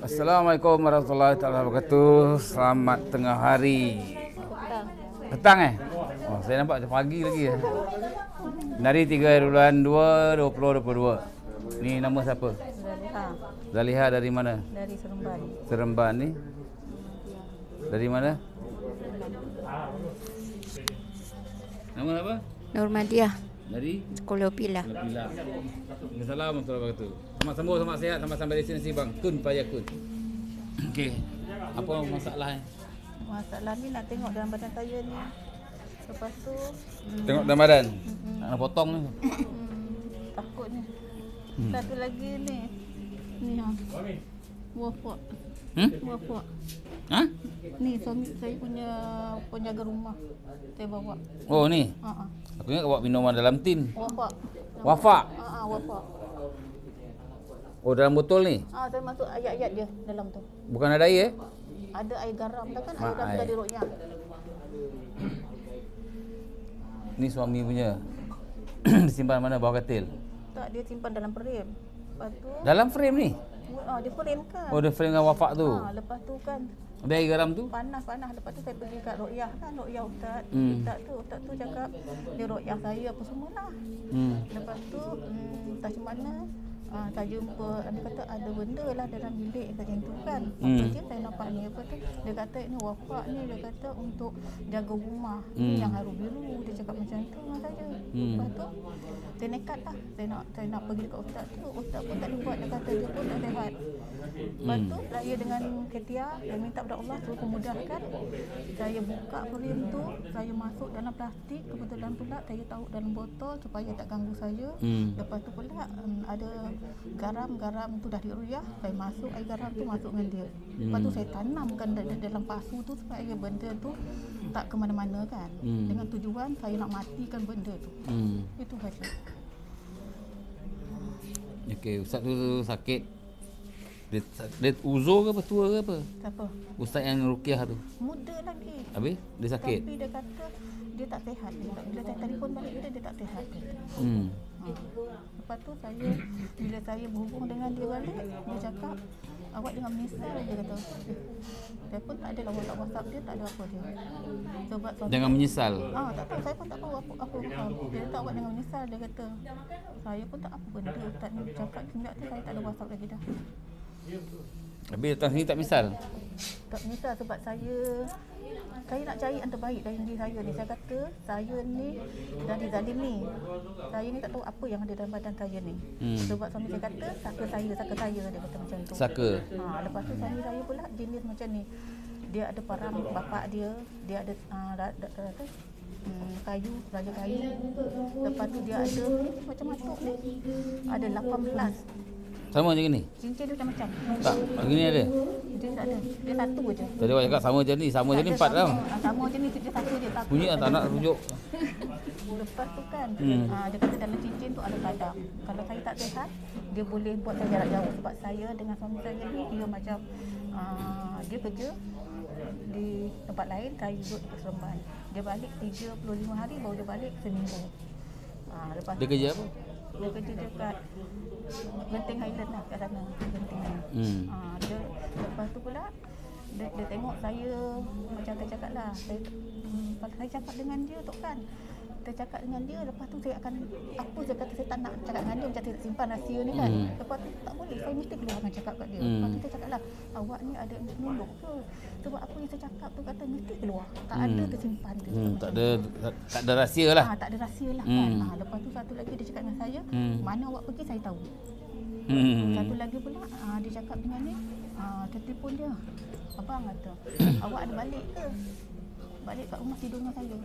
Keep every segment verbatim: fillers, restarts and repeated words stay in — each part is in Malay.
Assalamualaikum warahmatullahi wabarakatuh. Selamat tengah hari. Petang eh? Oh, saya nampak macam pagi lagi eh. Hari tiga bulan dua, dua puluh dua puluh dua. Ni nama siapa? Zaliha. Zaliha dari mana? Dari Seremban. Seremban ni? Dari mana? Nama apa? Nurmadiah Dari? Sekolah Pila. Pila. Assalamualaikum warahmatullahi wabarakatuh. Selamat sembuh, selamat sihat, selamat sampai di sini bang. Kun payah kun. Okey. Apa masalahnya? Masalah ni nak tengok dalam badan saya ni. Lepas tu hmm, Tengok dalam badan. hmm, Nak potong ni. hmm, takut ni. Hmm. Satu lagi ni. Ni ha. Wafak. Hmm? Wafak. Ha? Ni suami saya punya penjaga rumah. Saya bawa. Oh ni. Ha ah. Aku ingat bawa minuman dalam tin. Wafak. Wafak. Ha ah, wafak. Oh dalam botol ni. Ah, saya masuk ayat-ayat dia dalam tu. Bukan ada air eh? Ada air garam dah kan? Mak Air garam air. dah diruqyah. Ni suami punya. Disimpan mana bawah katil? Tak, dia simpan dalam frame. Lepas tu Dalam frame ni. ah, dia frame kan. Oh dia frame dengan wafak tu. Ah, lepas tu kan Habis air garam tu? panas-panas. Lepas tu saya pergi kat ruqyah kan, ruqyah ustaz. Hmm. Ustaz tu, ustaz tu cakap dia ruqyah saya apa semualah. Hmm. Lepas tu hmm, tak macam mana ah, saya jumpa, dia kata ada benda lah dalam bilik macam tu kan. Apa Hmm. dia saya nampak ni. Lepas tu dia kata ni wafak ni, dia kata untuk jaga rumah. Hmm. Ni yang haru biru, dia cakap macam tu dengan saya. Hmm. Lepas tu saya nekat lah. Saya nak saya nak pergi dekat ustaz tu. Ustaz pun tak boleh buat, dia kata dia pun tak sihat. Lepas Hmm. tu saya dengan Ketia, saya minta kepada Allah suruh memudahkan. Saya buka frame tu, saya masuk dalam plastik, kebetulan pula saya taruh dalam botol supaya tak ganggu saya. Hmm. Lepas tu pula um, ada garam-garam tu dah diruqyah, saya masuk air garam tu masuk dengan dia. Lepas tu Hmm. saya tanamkan da- dalam pasu tu supaya benda tu tak ke mana-mana kan. Hmm. Dengan tujuan saya nak matikan benda tu. Hmm. Itu saja. Okey, ustaz tu sakit. Dia, dia uzur ke apa, tua ke apa? Siapa? Ustaz yang ruqyah tu. Muda lagi. Habis dia sakit. Tapi dia kata dia tak sihat. Dia, bila saya telefon balik dia, dia tak sihat. Hmm. Ha. Lepas tu saya, bila saya berhubung dengan dia balik, dia cakap, awak jangan menyesal, dia kata. Saya pun tak ada lah WhatsApp, WhatsApp dia, tak ada apa dia. Sebab suami Jangan menyesal. Ah, tak tahu, saya pun tak tahu apa apa apa. Dia kata awak jangan menyesal, dia kata. Saya pun tak apa benda ustaz ni cakap semenjak tu saya tak ada WhatsApp lagi dah. Habis datang sini tak misal. Tak menyesal sebab saya saya nak cari yang terbaik dari diri saya ni. Saya kata saya ni dah dizalimi. Saya ni tak tahu apa yang ada dalam badan saya ni. Hmm. Sebab suami saya kata saka saya, saka saya, dia kata macam tu. Saka. Ha, lepas tu suami saya pula jenis macam ni. Dia ada parang bapak dia, dia ada uh, da, da, da, da, hmm, kayu, raja kayu. Lepas tu dia ada macam matuk ni. Ada lapan belas. Sama macam ni? Cincin dia macam-macam. Tak, lagi ni ada. Dia tak ada. Dia satu je. Tadi awak cakap sama macam ni, sama macam ni Tak empat ada tau. sama. Ah, sama je ni, dia satu je. Satu. Bunyi lah tak nak tunjuk. Lepas tu kan, Hmm. ah, dia kata dalam cincin tu ada kadam. Kalau saya tak sihat, dia boleh buat saya jarak jauh. Sebab saya dengan suami saya ni, dia macam ah, dia kerja di tempat lain, saya duduk di Seremban. Dia balik tiga puluh lima hari, baru dia balik seminggu. Ah, lepas Dia kerja apa? dia kerja dekat Genting Highland lah, kat sana. Genting Highland. Hmm. Ah, dia, lepas tu pula dia, dia tengok saya macam saya cakap lah, saya, hmm, kalau saya cakap dengan dia tu kan, saya cakap dengan dia, lepas tu saya akan apa saya kata, saya tak nak cakap dengan dia macam saya simpan rahsia ni kan. Hmm. Lepas tu tak boleh, saya mesti keluar dengan cakap kat dia. Hmm. Lepas tu saya cakap lah, awak ni ada nolok ke? Sebab apa yang saya cakap tu kata mesti keluar, tak Hmm. ada tersimpan dia. Hmm, Macam tak tu. ada tak, tak ada rahsia lah. Ah, tak ada rahsia lah Hmm. kan. Ah, lepas tu satu lagi dia cakap dengan saya, Hmm. mana awak pergi saya tahu. Hmm. Satu lagi pula ah, dia cakap dengan ni, ah, dia telefon dia. Abang kata, awak ada balik ke? Balik kat rumah tidurnya saya.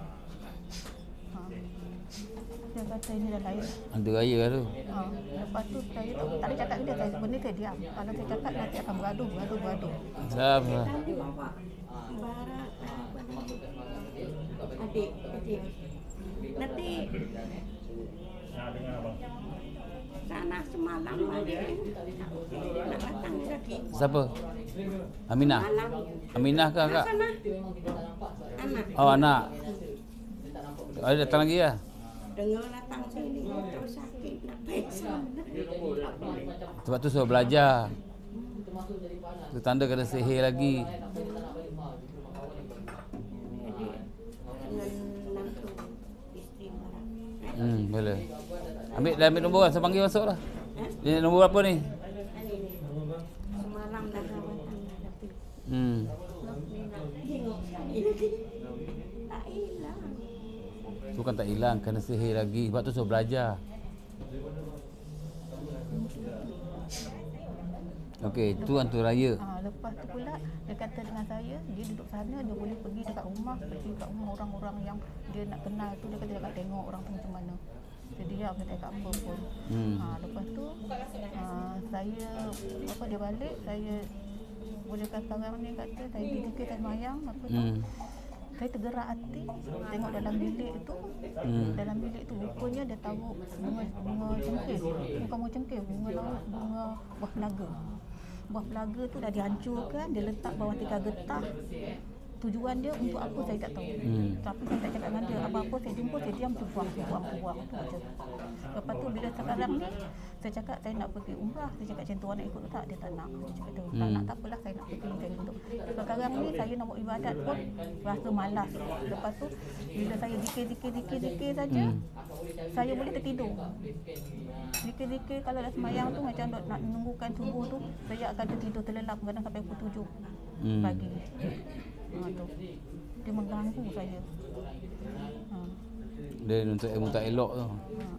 Ha. Dia kata ini dah lain. Hantu raya lah tu. Ha. Lepas tu saya tak, tak ada cakap dengan dia, saya benda saya diam. Kalau saya cakap nanti akan bergaduh, bergaduh, bergaduh. Siap lah. Adik, adik. Nanti sana semalam balik nak datang lagi. Siapa? Aminah. Malam. Aminah ke kakak? Sana anak Oh anak. Ada datang lagi lah. dengar datang sini terus sakit nak pergi sana. Sebab tu suruh belajar. Itu tanda kena sihir lagi. Dengan nafsu isteri marah. Hmm, boleh. Ambil dah ambil nombor kan, saya panggil masuk dah. Dia nombor apa ni? Semalam dah rawatan dah tapi Hmm. tengok tak hilang. Tu kan tak hilang, kena sihir lagi. Sebab tu suruh belajar. Okey, tu hantu raya. Ha, lepas tu pula dia kata dengan saya, dia duduk sana, dia boleh pergi dekat rumah, pergi kat rumah orang-orang yang dia nak kenal tu, dia kata dia nak tengok orang tu macam mana. Dia diam, dia tak cakap apa pun. Hmm. Ha, lepas tu ha, saya apa dia balik, saya boleh kata sekarang ni kata saya dikit saya mayang apa tu. Hmm. Saya tergerak hati tengok dalam bilik tu. Hmm. Dalam bilik tu rupanya dia taruh bunga bunga cengkeh. Bukan bunga cengkeh, bunga laut, bunga buah pelaga. Buah pelaga tu dah dihancurkan, dia letak bawah tiga getah. Tujuan dia untuk apa saya tak tahu. Hmm. Tapi saya tak cakap dengan dia. Apa-apa saya jumpa, saya diam, saya buang, saya buang, saya buang. Tu je. Lepas tu bila sekarang ni, saya cakap saya nak pergi umrah. Saya cakap macam tu, nak ikut tak? Dia tak nak. Dia cakap tu, tak Hmm. nak tak apalah, saya nak pergi. Saya untuk. Sekarang ni saya nak buat ibadat pun rasa malas. Lepas tu bila saya zikir-zikir-zikir-zikir saja, Hmm. saya boleh tertidur. Zikir-zikir kalau dah semayang tu macam nak, nak menunggukan subuh tu, saya akan tertidur terlelap kadang sampai pukul tujuh Hmm. pagi. Ha, tu. Dia mengganggu saya. Ha. Dia untuk ilmu tak elok tu. Ha.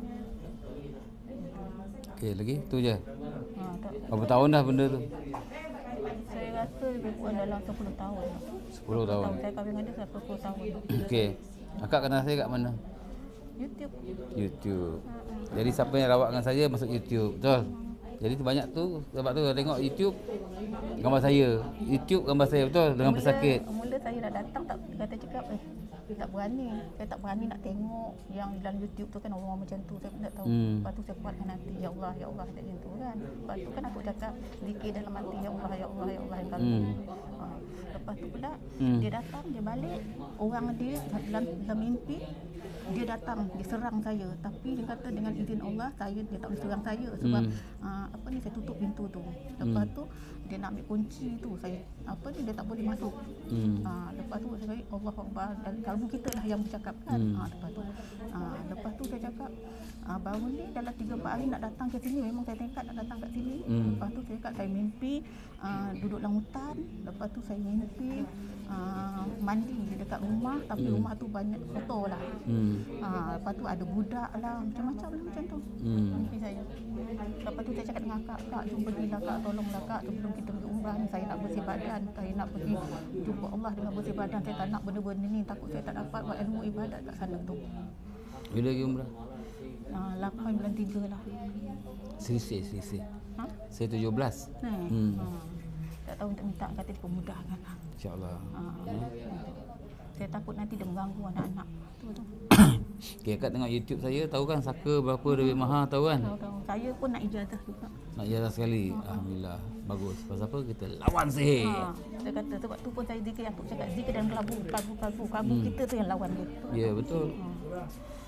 Okey, lagi tu je. Ha, tak. Berapa tahun dah benda tu? Saya rasa lebih kurang dalam sepuluh tahun. sepuluh tahun. Saya kahwin dengan dia dah sepuluh tahun. Okey. Akak kenal saya kat mana? YouTube. YouTube. Ha, ha. Jadi siapa yang rawat dengan saya masuk YouTube. Betul? Jadi tu banyak tu sebab tu tengok YouTube gambar saya. YouTube gambar saya betul dengan pesakit. Mula saya nak datang tak kata cakap eh tak berani. Saya tak berani nak tengok yang dalam YouTube tu kan orang macam tu. Saya pun tak tahu. Hmm. Lepas tu saya kuatkan hati ya Allah ya Allah tak macam tu kan. Lepas tu kan aku cakap zikir dalam hati ya Allah ya Allah ya Allah yang kalau. Hmm. Ha. Lepas tu pula Hmm. dia datang dia balik orang dia dalam, dalam mimpi dia datang dia serang saya tapi dia kata dengan izin Allah saya dia tak boleh serang saya sebab Hmm. uh, apa ni saya tutup pintu tu. Lepas Hmm. tu dia nak ambil kunci tu saya apa ni dia tak boleh masuk. Hmm. Ha, lepas tu saya cakap Allah Akbar dan kalbu kita lah yang bercakap kan. Hmm. Ha, lepas tu ha, lepas tu saya cakap ha, baru ni dalam tiga empat hari nak datang ke sini memang saya tekad nak datang kat sini. Hmm. Lepas tu saya cakap saya mimpi uh, duduk dalam hutan. Lepas tu saya mimpi uh, mandi dekat rumah tapi Hmm. rumah tu banyak kotor lah. Hmm. Ha, lepas tu ada budak lah macam-macam lah macam tu. Hmm. Mimpi saya. Lepas tu saya cakap dengan kak, kak jom pergilah kak, tolonglah kak sebelum kita pergi umrah ni saya nak bersih badan, saya nak pergi jumpa Allah dengan bersih badan, saya tak nak benda-benda ni, takut saya tak dapat buat ilmu ibadat kat sana tu. Bila lagi umrah? Ha, lapan bulan tiga lah. Selisih, selisih. Ha? Saya tujuh belas. Nah, Hmm. ha. Tak tahu minta minta kata dipermudahkan lah. InsyaAllah. Ha. Saya takut nanti dia mengganggu anak-anak. Tu tu. Okay, akak tengok YouTube saya, tahu kan saka berapa lebih mahal, tahu kan? Tahu-tahu. Saya pun nak ijazah juga. Nak jalan sekali. Alhamdulillah. Bagus. Pasal apa? Kita lawan sihir. Ha, saya kata sebab tu pun saya zikir aku cakap zikir dan kelabu, kelabu, kelabu, kelabu Hmm. kita tu yang lawan dia. Ya, betul. Ha.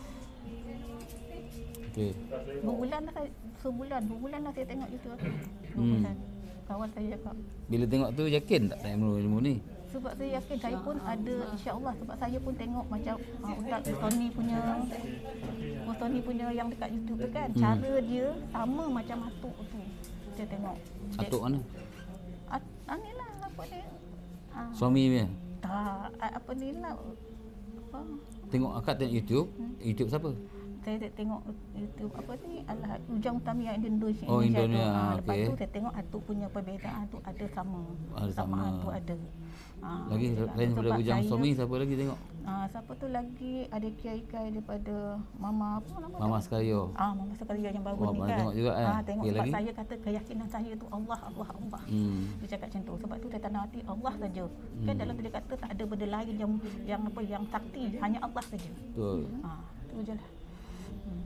Okey. Berbulan lah saya, sebulan, berbulan lah saya tengok itu. Hmm. Berbulan. Kawan saya cakap. Bila tengok tu yakin tak nak ilmu-ilmu ni? Sebab saya yakin saya pun ada insya-Allah sebab saya pun tengok macam uh, Ustaz Tony punya Ustaz Tony punya yang dekat YouTube tu kan, Hmm. cara dia sama macam atuk tu. Saya tengok. Atuk mana? At, ah, ni lah apa ni? Ah, Suami dia. tak, ah, apa ni lah. Apa? Tengok akak tengok YouTube. YouTube siapa? Saya tengok YouTube apa ni Al Ujang Utami yang Indonesia. Oh, Indonesia, Ha, lepas okey. tu saya tengok atuk punya perbezaan tu ada sama. Ada sama. tu ada. Ha, Lagi lain daripada sebab Ujang saya- Suami siapa lagi tengok? Ah, siapa tu lagi ada kiai-kiai daripada Mama apa nama Mama tu? Sekario. Ah, Mama Sekaria yang baru Oh, ni Abang kan. tengok juga, eh? Ah, tengok Okey, sebab lagi? saya kata keyakinan saya tu Allah, Allah, Allah. Hmm. Dia cakap macam tu. Sebab tu saya tanam hati Allah saja. Kan Hmm. dalam tu dia kata tak ada benda lain yang yang apa yang sakti, hanya Allah saja. Betul. Ah, tu je lah. Hmm.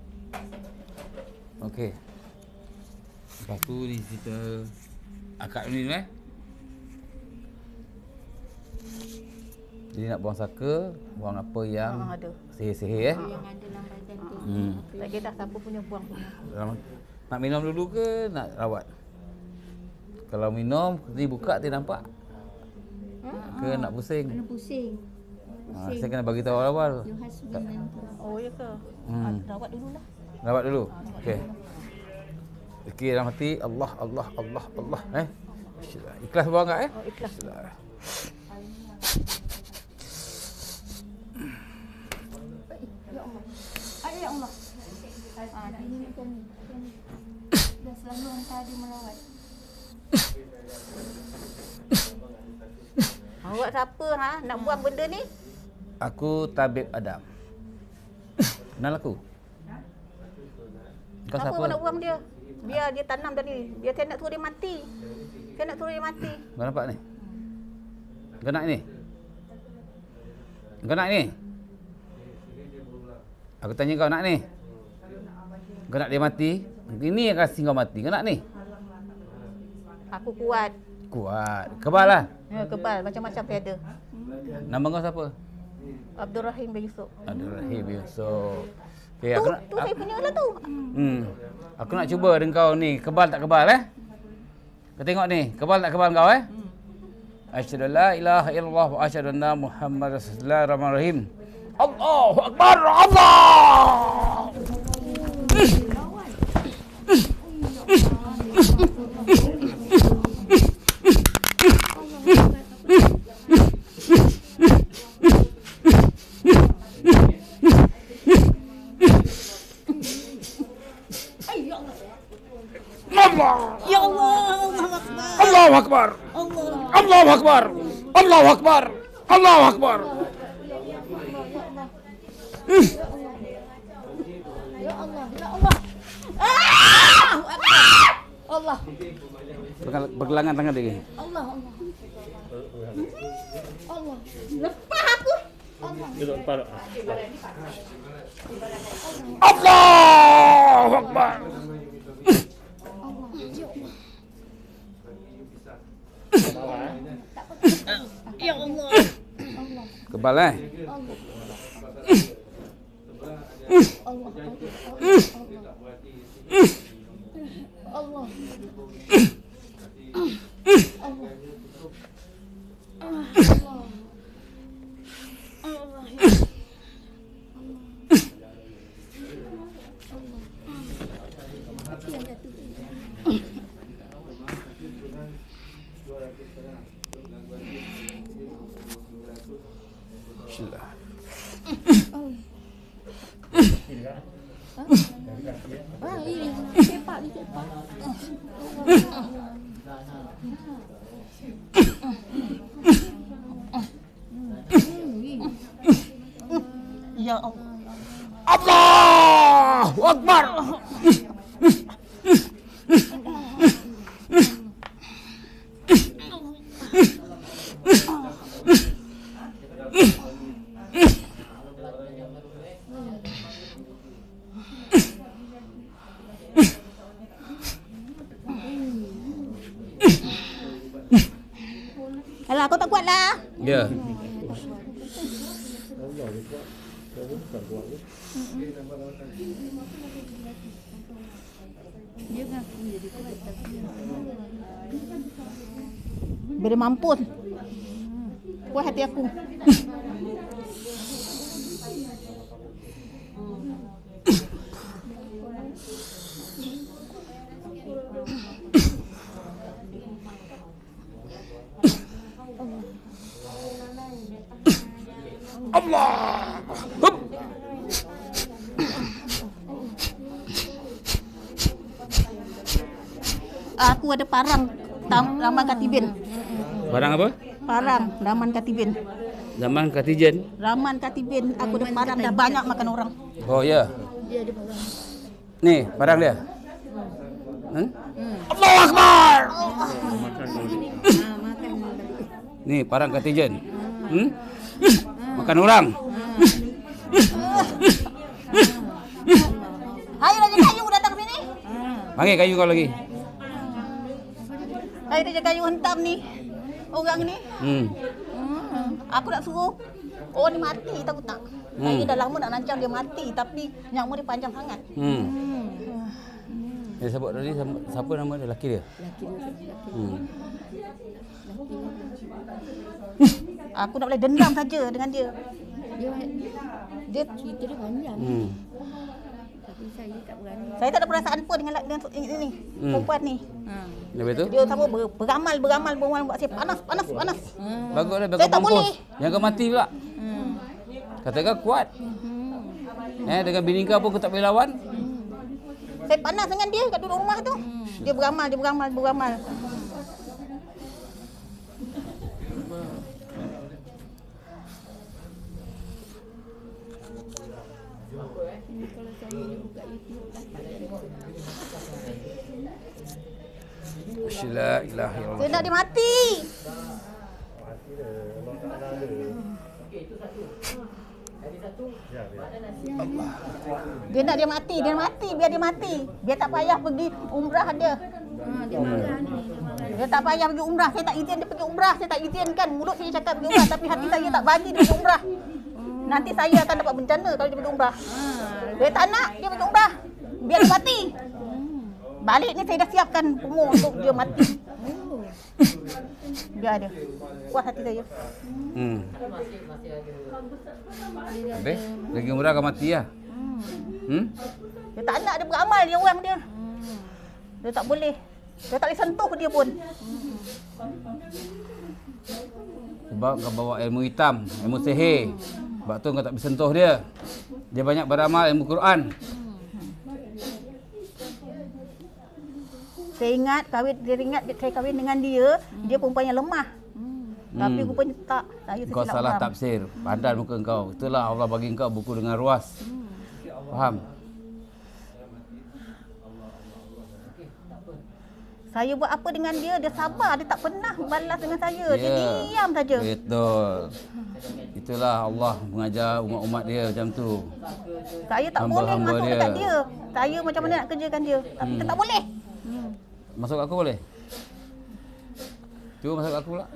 Okey. Lepas tu ni cerita akak ni eh. Jadi nak buang saka, buang apa yang Ah, ada. sihir-sihir eh. Yang ada dalam badan tu. Hmm. Tak kira dah siapa punya buang punya. Dalam- Nak minum dulu ke nak rawat? Kalau minum, ni buka dia nampak. Ke nak pusing. Kena pusing. Ha, saya kena bagi tahu awal-awal. Your husband nanti. Oh, ya ke? Hmm. Ah, rawat dululah. Rawat dulu. Okey. Fikir dalam hati Allah Allah Allah Allah eh. Ikhlas buat enggak eh? Oh, ikhlas. Ya Allah. Ay, ya Allah. Ah, dia ni macam ni. Macam ni. Dah selalu hantar dia melawat. Awak siapa ha? Nak buang benda ni? Aku tabib Adam. Kenal aku? Kau Kenapa siapa? awak nak buang dia? Biar dia tanam tadi. Biar saya nak suruh dia mati. Saya nak suruh dia mati. Kau nampak ni? Kau nak ni? Kau nak ni? Aku tanya kau nak ni? Kau nak dia mati? Ini yang kasih kau mati. Kau nak ni? Aku kuat. Kuat. Kebal lah. Ya, kebal. Macam-macam saya ada. Nama kau siapa? Abdul Rahim bin Yusuf. Abdul Rahim Yusof. Okay, Tu, aku nak, tu saya punya lah tu. hmm, aku nak cuba dengan kau ni. Kebal tak kebal eh? Kau tengok ni. Kebal tak kebal kau eh? Asyhadu an la ilaha illallah wa asyhadu anna Muhammad rasulullah. Rahmanirrahim. Allahu akbar. Allah. Ya Allah, Allah Akbar. Allahu akbar. Allahu akbar. Allahu akbar. Allahu akbar. Ya Allah, ya Allah. Allahu Akbar. Allah. Bergal- Bergelangan tangan dia. Allah, Allah. Allah. Lepas aku. Allah. Allahu akbar. Ya Allah. Kebal eh? Allah. Allah. Allah. Bismillah. Ah, ini cepat ni cepat. Ya Allah. Allahu akbar. Alah, kau tak kuat lah. Ya. Bila mampus. Puas hati aku. Allah. Hup. Aku ada parang tam, Raman Katibin. Barang apa? Parang Raman Katibin. Zaman Katijen. Raman Katibin. Aku ada parang dah banyak makan orang. Oh ya. Dia ada barang. Ni, barang dia. Hmm? Allahu akbar. Ni, barang Katijen. Hmm? Makan orang. Hai Raja Kayu datang sini. Panggil kayu kau lagi. Hai Raja Kayu hentam ni. Orang ni. Hmm. Hmm. Aku nak suruh orang ni mati, tahu tak? Hmm. Saya dah lama nak rancang dia mati tapi nyawa dia panjang sangat. Hmm. Dia sebut tadi siapa nama dia? Laki dia? Laki dia, laki. Hmm. Aku nak boleh dendam saja dengan dia. Dia dia cerita dia panjang. Hmm. Tapi saya tak berani. Saya tak ada perasaan pun dengan dengan ini Hmm. perempuan ni. Ha. Lepas tu? Dia sama ber, beramal beramal beramal buat saya panas panas panas. Hmm. Bagus dah, Saya bagus tak mampus. boleh. Yang kau mati pula. Hmm. Katakan kuat. Hmm. Eh, dengan bini kau pun kau tak boleh lawan. Saya panas dengan dia kat duduk rumah tu. Dia beramal, dia beramal, beramal. Ini kalau saya dia buka YouTube dapat tengok. La ilaha illallah. Saya nak dia mati. Dia nak dia mati, dia mati, biar dia mati. Biar tak payah pergi umrah dia. Ha, dia marah ni. Dia marah. Dia tak payah pergi umrah. Saya tak izin dia pergi umrah. Saya tak izinkan. Mulut saya cakap pergi umrah. Tapi hati saya tak bagi dia pergi umrah. Nanti saya akan dapat bencana kalau dia pergi umrah. Dia tak nak dia pergi umrah. Biar dia mati. Balik ni saya dah siapkan semua untuk dia mati. Biar dia. Puas hati saya. Hmm. Habis? Lagi umrah kau mati lah. Hmm? Dia tak nak dia beramal dia orang dia. Dia tak boleh. Dia tak boleh sentuh dia pun. Sebab kau bawa ilmu hitam, ilmu sihir. Sebab tu kau tak boleh sentuh dia. Dia banyak beramal ilmu Quran. Saya ingat kahwin dia ingat saya kahwin dengan dia, dia perempuan yang lemah. Tapi Hmm. rupanya tak. Saya Kau tersilap salah faham. tafsir. Pandai muka kau. Itulah Allah bagi kau buku dengan ruas. Faham? Saya buat apa dengan dia, dia sabar, dia tak pernah balas dengan saya. Dia Ya. diam saja. Betul. Itulah Allah mengajar umat-umat dia macam tu. Saya tak boleh Hamba-hamba masuk dia. dekat dia. Saya macam mana nak kerjakan dia, tapi Hmm. dia tak boleh. Masuk aku boleh? Cuba masuk aku pula.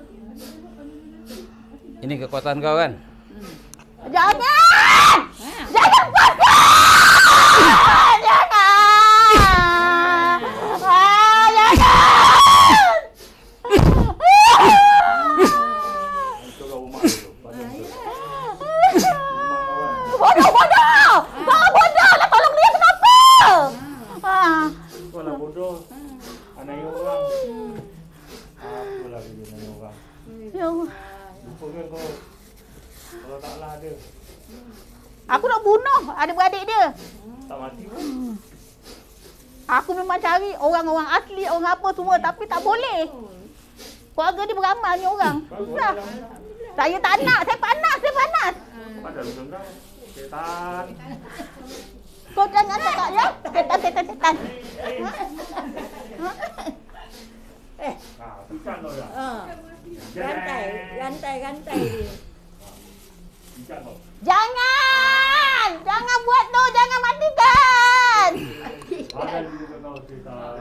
Ini kekuatan kau kan? Jangan! Jangan pasang! Jangan! Ah, jangan! Bodoh, bodoh! Kau bodoh lah, tolong dia kenapa? Ah. Kau lah bodoh. Anak orang. Apa lah dia anak orang. Ya Allah. Lupa kan kau. Kalau taklah ada. Aku nak bunuh adik-beradik dia. Tak mati pun. Aku memang cari orang-orang asli, orang apa semua, tapi tak boleh. Keluarga dia beramal ni orang. Susah. Saya tak nak, saya panas, saya panas. Padahal macam kau. Setan. Kau jangan cakap ya. Setan, setan, setan. Ah, pikat kau dah. Ha. Rantai, rantai, rantai dia. Pikat kau. Jangan! Jangan buat tu, jangan matikan. Padahal juga kau setan.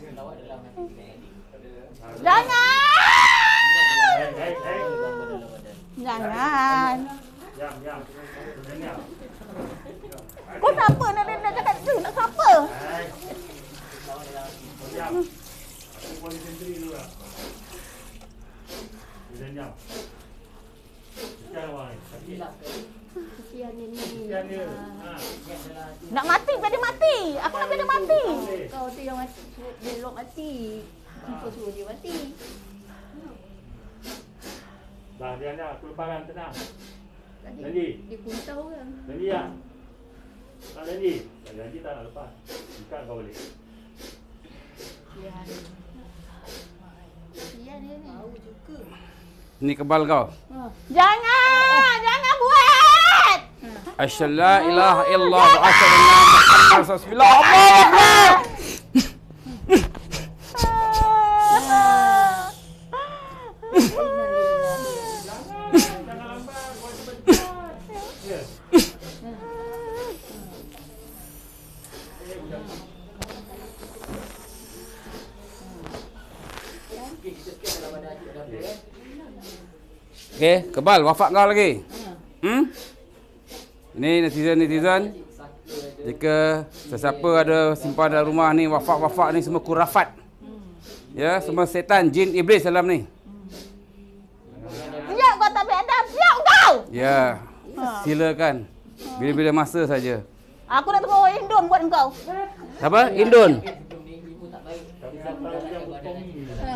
Jangan! Hei, hei, hei. Jangan. Diam, diam. Diam. Kau siapa nak nak cakap tu? Nak siapa? Hei. Diam. Aku boleh sendiri dulu lah. Dia diam. Sekian orang ni. Sakit. Kesian dia ni. Sekian dia. Ha. Nak mati, biar dia mati. Aku nak biar dia mati. Kau tu yang mati, dia elok mati. Kenapa suruh dia mati? Dah, diam dah. Aku lepaskan, tenang. Tadi Janji. dia kuntau orang. Janji tak? Tak janji? Tak janji tak nak lepas. Bukan kau balik. Kesian. Kesian dia ni. Tahu juga. Ini kebal kau. Ha. Jangan! Jangan buat! Asyhadu la ilaha illallah wa asyhadu anna Muhammadar rasulullah. Allahu akbar. Okey, kebal wafak kau lagi. Hmm? Ini netizen-netizen Jika sesiapa ada simpan dalam rumah ni, wafak-wafak ni semua kurafat. Ya, semua setan, jin, iblis dalam ni. Siap kau tak beradab, siap kau. Ya, silakan. Bila-bila masa saja. Aku nak tunggu orang Indon buat kau. Siapa? Indon. Ha.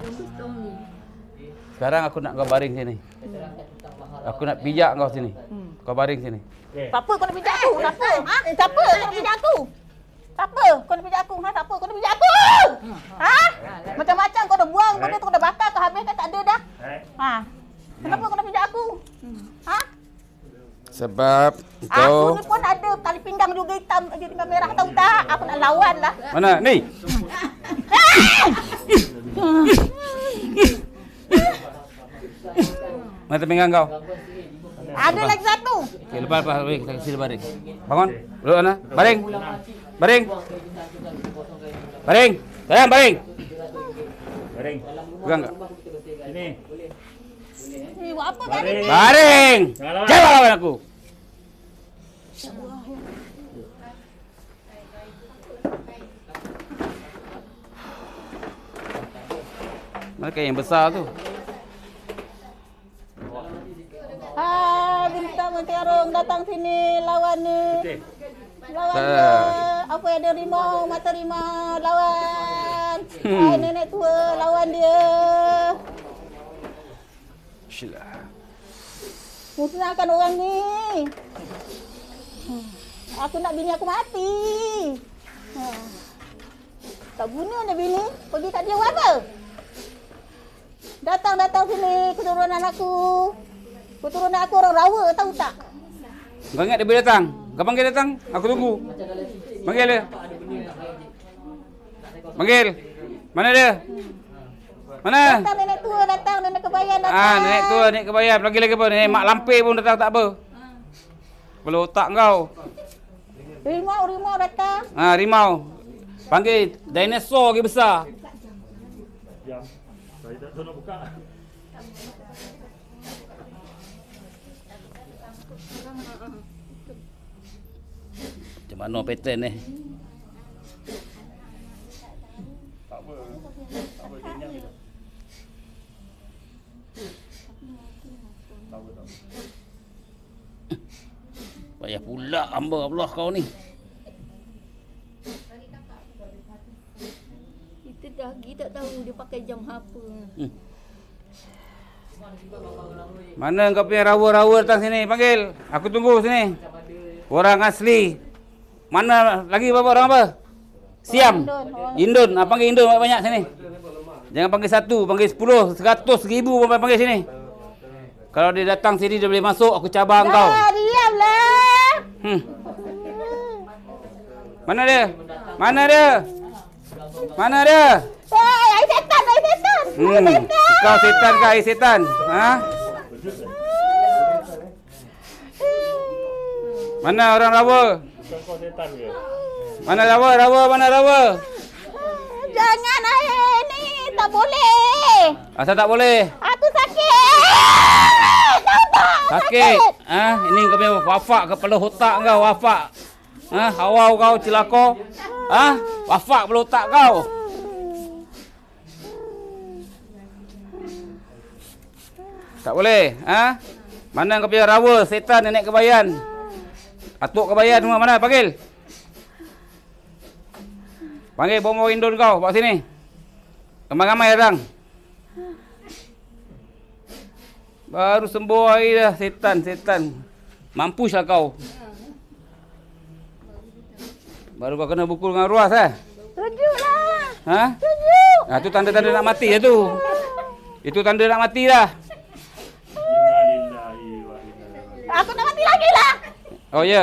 Sekarang aku nak kau baring sini. Aku nak pijak kau sini. Kau baring sini. Siapa kau nak pijak aku? Siapa? Ha? Siapa kau nak pijak aku? Siapa kau nak pijak aku? Ha? Siapa kau nak pijak aku? Ha? Macam-macam kau dah buang, benda tu kau dah bakar, kau habiskan tak ada dah. Ha? Kenapa kau nak pijak aku? Ha? Sebab Aku kau... ni pun ada tali pinggang juga hitam, dia tinggal merah, tahu tak? Aku nak lawan lah. Mana? Ni! Mana pinggang kau? Ada lagi satu. Okay, lepas, lepas, baring. Kita sini baring. Bangun. Duduk sana. Baring. Baring. Baring. Sayang, baring. Baring. Pegang tak? Sini. Eh, buat apa baring ni? Baring! Jangan lawan aku. Mana kain yang besar tu? Ah, bintang menterong datang sini lawan ni. Lawan Tak. dia. Apa yang ada rimau, mata rimau lawan. Hmm. Hai nenek tua lawan dia. Syillah. Musnahkan orang ni. Hmm. Aku nak bini aku mati. Ha. Tak gunanya bini. Pergi kat dia buat apa? Datang-datang sini keturunan aku. Keturunan aku orang Rawa, tahu tak? Kau ingat dia boleh datang? Kau panggil datang? Aku tunggu. Panggil dia. Panggil. Mana dia? Mana? Datang nenek tua, datang nenek kebayan datang. Ah, nenek tua, nenek kebayan. Lagi lagi apa? Nenek mak lampir pun datang tak apa. Kepala otak kau. Rimau, rimau datang. Ah, rimau. Panggil dinosaur lagi besar. Jam. Saya tak tahu nak buka. Macam mana pattern ni? Tak apa. Tak apa, dia ingat kita. Tak apa, tak apa. Payah pula hamba Allah kau ni. Kita dah pergi tak tahu dia pakai jam apa. Hmm. Mana kau punya rawa-rawa datang sini? Panggil. Aku tunggu sini. Orang asli. Mana lagi berapa orang apa? Siam. Indon. Ah, panggil Indon banyak-banyak sini. Jangan panggil satu. Panggil sepuluh, seratus, seribu pun panggil sini. Kalau dia datang sini dia boleh masuk. Aku cabang kau. Dah, diamlah. Hmm. Mana dia? Mana dia? Mana dia? Hei, air setan, air setan. Hmm. Kau setan ke air setan? Ha? Mana orang rawa? Bukan kau setan ke? Mana rawa? Rawa mana rawa? Jangan air ni, tak boleh. Asal tak boleh? Aku sakit. Tahu tak? Sakit. Ha? Ini kau punya wafak kepala otak kau, wafak. Ha? Hawau kau celaka. Ha? Wafak kepala otak kau. Tak boleh. Ha? Mana kau punya rawa, setan, nenek kebayan? Atuk kebayan semua mana? Panggil. Panggil bawa Indon kau, bawa sini. Ramai-ramai datang. Baru sembuh hari dah, setan, setan. Mampuslah kau. Baru kau kena pukul dengan ruas eh? Sejuk lah. Ha? Sejuk. Ha, tu tanda-tanda nak mati lah tu. Itu tanda nak mati dah. Innalillahi wa inna ilaihi raji'un. Aku nak mati lagi lah. Oh ya. Yeah.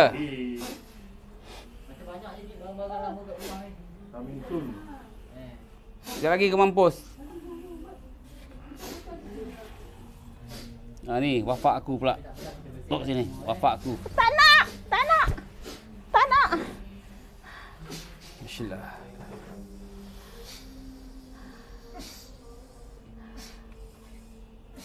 Coming soon. Sekejap lagi ke mampus. Ha ni, wafak aku pula. Tok sini, wafak aku. Tak nak. Tak nak. Tak nak. Bismillah.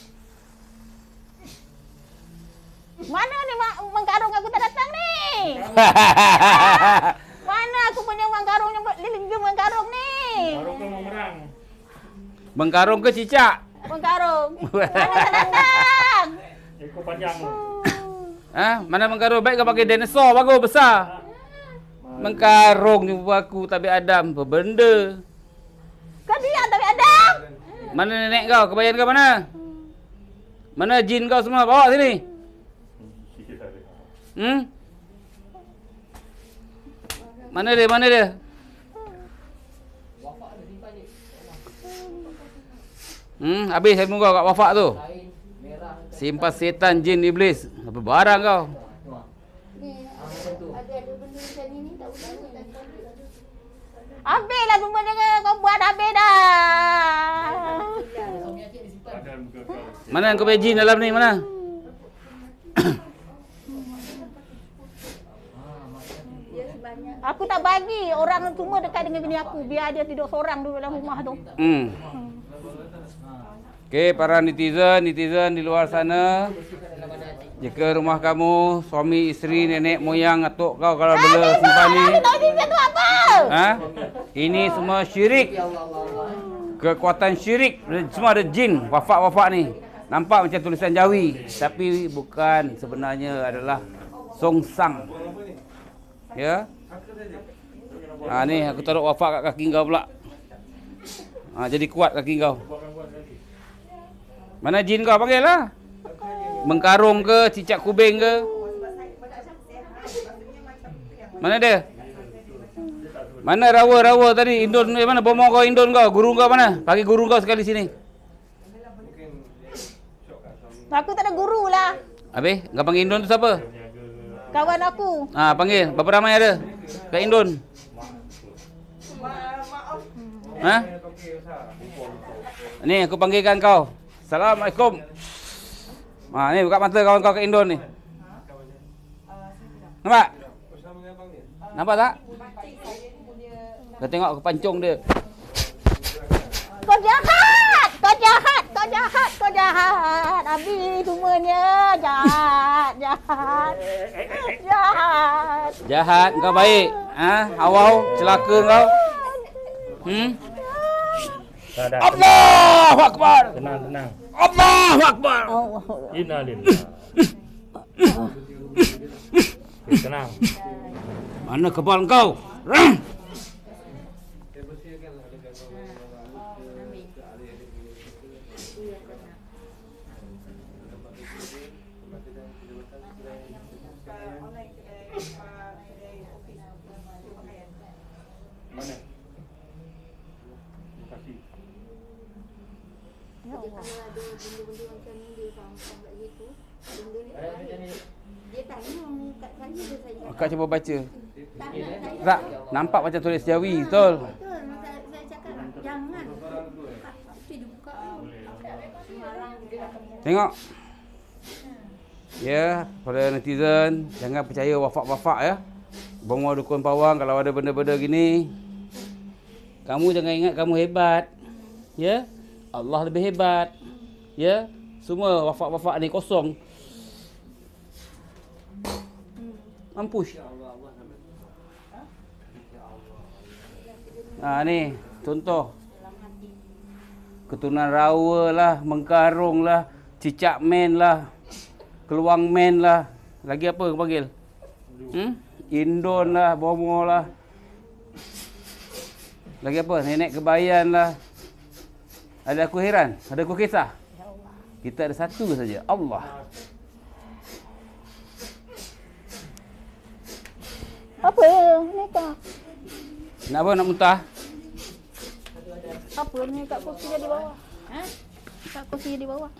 Mana ni mak mengkarung aku tak datang ni? Mana aku punya Wang Karung yang liling jum Wang Karung ni? Baru kau mau merang. Bengkarung ke cicak? Wang Karung. Mana senang? Ekor panjang tu. Ha? Mana mengkarung? Baik kau pakai dinosaur bagus besar. Mengkarung jumpa aku tapi Adam. Apa benda? Kau diam tapi Adam. Mana nenek kau? Kebayan kau mana? Mana jin kau semua? Bawa sini. Hmm? Mana dia? Mana dia? Hmm, habis ilmu kau kat wafak tu. Simpan setan, jin, iblis. Apa barang kau? Ni ada ada benda macam ni ni tak boleh tadi. Habislah semua dengan kau buat habis dah. Ada muka kau. Mana kau punya jin dalam ni? Mana? Dia sebanyak Aku tak bagi orang semua dekat dengan bini aku. Biar dia tidur seorang dulu dalam rumah tu. Hmm. Okey, para netizen, netizen di luar sana. Jika rumah kamu, suami, isteri, nenek, moyang, atuk kau kalau bela simpan ni. Aku tahu dia tu apa? Ha? Ini semua syirik. Kekuatan syirik. Semua ada jin, wafak-wafak ni. Nampak macam tulisan Jawi. Tapi bukan, sebenarnya adalah songsang. Ya? Ha, ni aku taruh wafak kat kaki kau pula. Ha, jadi kuat kaki kau. Mana jin kau? Panggil lah. Mengkarung ke, cicak kubing ke? Mana dia? Mana rawa-rawa tadi? Indon eh, mana? Bomo kau, Indon kau. Guru kau mana? Panggil guru kau sekali sini. Aku tak ada guru lah. Habis? Kau panggil Indon tu siapa? Kawan aku. Ha, panggil. Berapa ramai ada? Kat Indon. Ha? Ni aku panggilkan kau. Assalamualaikum. Ha, ni buka mata kawan kau kat Indon ni. Nampak? Nampak tak? Kau tengok aku pancung dia. Kau jahat! Kau jahat! Kau jahat! Kau jahat! Habis semuanya. Jahat! Jahat! Jahat! Jahat, kau baik. Ha? Awau, celaka kau. Hmm? Dah, dah. Allahu Akbar. Tenang, tenang. Allahu Akbar. Allah. Innalillah. Okay, tenang. Mana kepala kau? Mana? Kasih. dia kalau ada benda-benda macam ni dia faham-faham kat situ. Benda ni tak baik. Dia tanya kat saya dia saya. Akak cuba baca. Tak nak saya. Tak, nampak macam tulis Jawi, betul. Betul. Saya, saya cakap jangan. Tapi dia buka. Semarang dia. Tengok. Ya, para netizen, jangan percaya wafak-wafak ya. Bongor dukun pawang kalau ada benda-benda gini. Kamu jangan ingat kamu hebat. Ya. Allah lebih hebat. Ya. Semua wafak-wafak ni kosong. Mampus. Ha ni, contoh. Keturunan rawa lah, mengkarung lah, cicak men lah, keluang men lah. Lagi apa kau panggil? Hmm? Indon lah, bomo lah. Lagi apa? Nenek kebayan lah. Ada aku heran? Ada aku kisah? Kita ada satu saja, Allah. Apa ni kak? Nak apa? Nak muntah? Apa ni kat kursi di bawah? Ha? Kat kursi di bawah.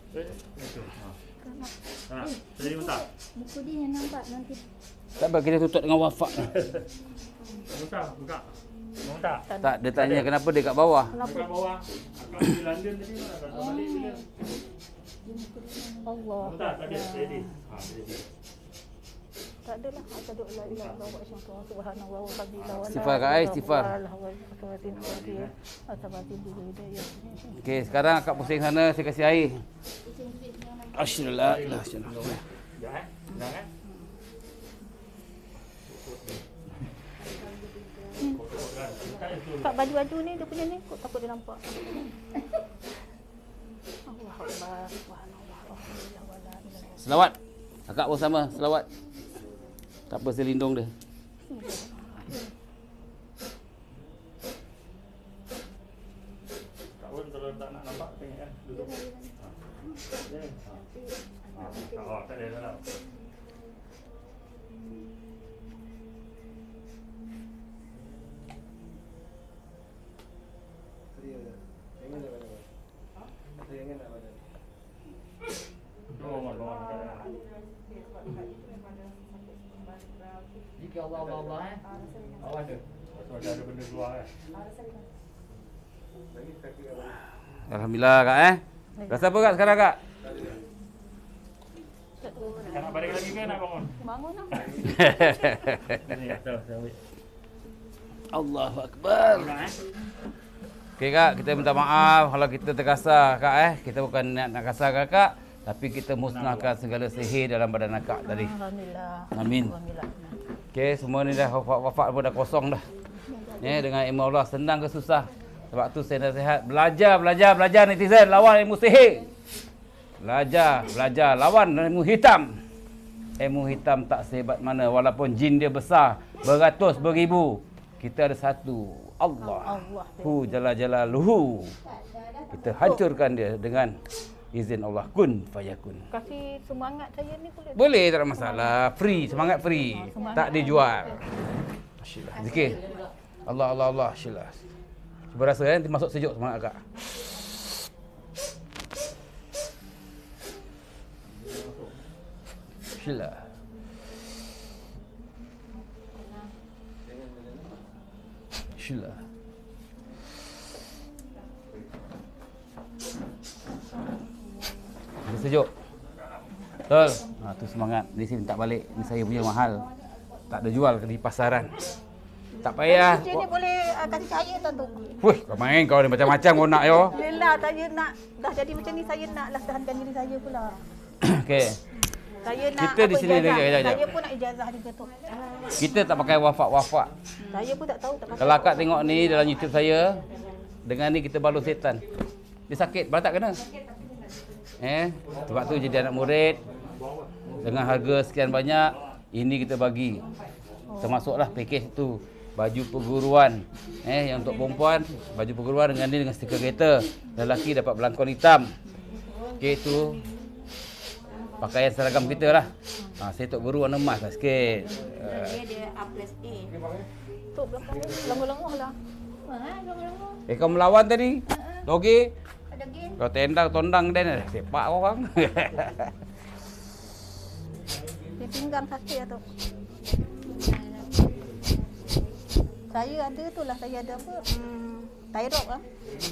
Ha, jadi muntah. Muka dia yang nampak nanti. Tak apa, kita tutup dengan wafak. Muntah, buka. Muntah. Tak, dia tanya kenapa dia kat bawah. Dekat bawah. Akak pergi London tadi mana? Kat balik bila? Allah. Muntah, tak ada. Ready. Ha, ready. Tak adalah. Asyhadu an la ilaha illallah wa asyhadu anna subhanallah wa bihamdihi. Istighfar, Kak Ais, istighfar. Okey, sekarang akak pusing sana, saya kasih air. Asyhadu an la ilaha illallah. Sekejap eh. Tenang eh. kat itu. Kat baju-baju ni dia punya ni kok takut dia nampak. Allah Akbar. Subhanallah. Alhamdulillah wala ilaha illallah. Selawat. Kakak pun sama, selawat. Tak apa, saya lindung dia. Tak pun kalau tak nak nampak tengok kan duduk. Ya. Ha. Oh, tak ada dah. Jika Allah Allah Allah eh. Awak ada. Macam ada benda keluar kan. Alhamdulillah kak eh. Rasa apa kak sekarang kak? Kan nak balik lagi ke nak bangun? Bangun lah. Ni dah saya ambil. Allahu Akbar. Nak eh? Okey kak, kita minta maaf kalau kita terkasar kak eh. Kita bukan nak, nak kasar kakak, tapi kita musnahkan segala sihir dalam badan kakak tadi. Alhamdulillah. Amin. Alhamdulillah. Okey, semua ni dah wafat-wafat pun dah kosong dah. Ya, dengan ilmu Allah senang ke susah. Sebab tu saya nasihat, belajar, belajar, belajar netizen lawan ilmu sihir. Belajar, belajar lawan ilmu hitam. Ilmu hitam tak sehebat mana walaupun jin dia besar, beratus, beribu. Kita ada satu, Allah. Allah. Hu jalla jalaluhu. Kita hancurkan dia dengan izin Allah. Kun fayakun. Kasih semangat saya ni boleh? Boleh, tak ada masalah. Free, semangat free. Semangat. Tak dijual. Syillah. Zikir. Allah, Allah, Allah. Syillah. Cuba rasa kan, masuk sejuk semangat akak. Syillah. Syillah. Dia sejuk. Betul. Ha, tu semangat. Di sini tak balik. Ni saya punya mahal. Tak ada jual di pasaran. Tak payah. Dia ni boleh uh, kasih cahaya tak tu? Wih, kau main kau ni macam-macam kau nak yo. Yelah, saya nak dah jadi macam ni, saya nak lah tahankan diri saya pula. Okey. Saya nak Kita di sini ijazah. lagi, kejap, kejap. Saya pun nak ijazah juga tu. Kita tak pakai wafak-wafak. Saya pun tak tahu tak pakai. Kalau akak tengok ni dalam YouTube saya, dengan ni kita balur setan. Dia sakit, baru tak kena. Eh, sebab tu jadi anak murid dengan harga sekian banyak, ini kita bagi. Termasuklah pakej tu. Baju perguruan. Eh, yang untuk perempuan, baju perguruan dengan ni dengan stiker kereta. Lelaki dapat belangkon hitam. Okey tu. Pakaian seragam kita lah. Ha, saya tok guru warna emas lah sikit. Uh, Dia dia A plus A. Tu belakang ni lenguh-lenguh lah. Ha, lama-lama. eh kau melawan tadi? Okey. Ada game. Kau tendang tondang dan sepak kau orang. Dia pinggang sakit lah tu. Saya ada tu lah, saya ada apa? Hmm, thyroid lah.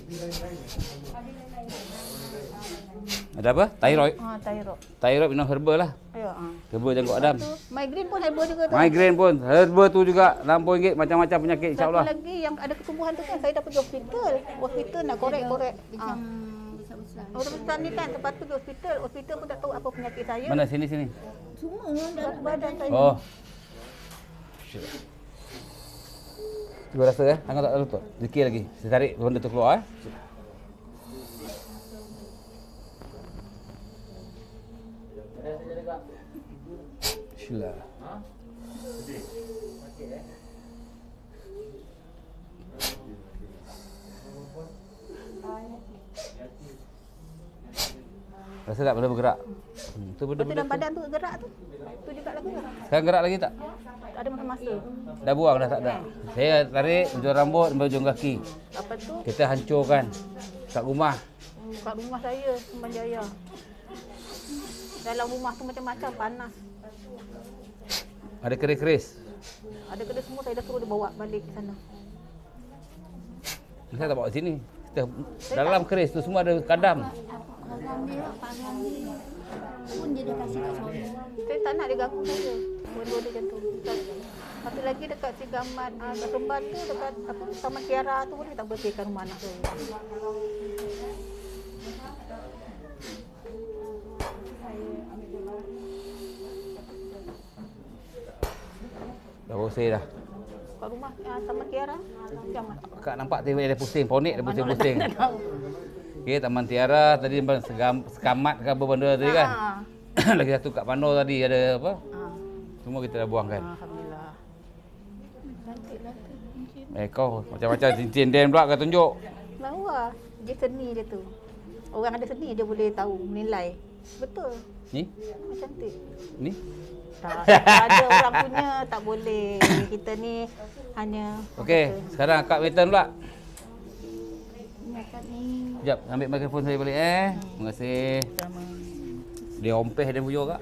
Ada apa? Thyroid. Ha, thyroid. Thyroid minum herba lah. Ya, ha. Herba janggut Adam. Tu migraine pun herbal juga tu. Migraine pun herba tu juga enam puluh ringgit macam-macam penyakit Satu insya-Allah. lagi yang ada ketumbuhan tu kan, saya dah pergi hospital. Hospital nak korek-korek. Macam Ha. besar-besar. Orang besar ni kan, tempat tu pergi hospital. Hospital pun tak tahu apa penyakit saya. Mana sini sini. Semua dalam Badan saya. Oh. Cuba rasa eh. Tangan tak lutut. Zikir lagi. Saya tarik benda tu keluar eh. Bismillah. Rasa tak benda bergerak? Hmm, tu Betul benda-benda dalam tu. badan tu gerak tu. Tu juga lagi gerak. Sekarang gerak lagi tak? Ada masa-masa. Dah buang dah tak ada. Saya tarik ujung rambut, ujung kaki. Apa tu? Kita hancurkan kat rumah. Kat rumah saya, Sembang Jaya. Dalam rumah tu macam-macam, panas. Ada keris-keris. Ada kedai semua, saya dah suruh dia bawa balik ke sana. Saya tak bawa sini. Kita dalam keris tu semua ada kadam. Abang dia, Pak Abang dia pun dia dah kasih kat suami. Saya tak nak dia ganggu saya. Dua-dua dia macam tu. Satu lagi dekat si Gamat, uh, kat Kemban tu, dekat apa, Taman Tiara tu pun dia tak bersihkan rumah anak saya. Dah bersih dah. Kat rumah uh, Taman Tiara. Jangan. Kak nampak tadi ada pusing, ponik ada pusing-pusing. Tak tahu. Okey, Taman Tiara tadi segam, sekamat ke apa benda tadi kan. Ah. Lagi satu kat Pano tadi ada apa? Ah. Semua kita dah buang kan. Alhamdulillah. Cantiklah tu cincin. Eh kau macam-macam cincin Dan pula kau tunjuk. Lawa. Dia seni dia tu. Orang ada seni dia boleh tahu, menilai. Betul. Ni? Hmm, cantik. Ni? Tak, tak ada orang punya, tak boleh. Kita ni hanya... Okey, sekarang Kak Weton pula. Ini akak ni. Sekejap, ambil mikrofon saya balik eh. Terima kasih. Sama. Dia ompeh dia bujur Kak.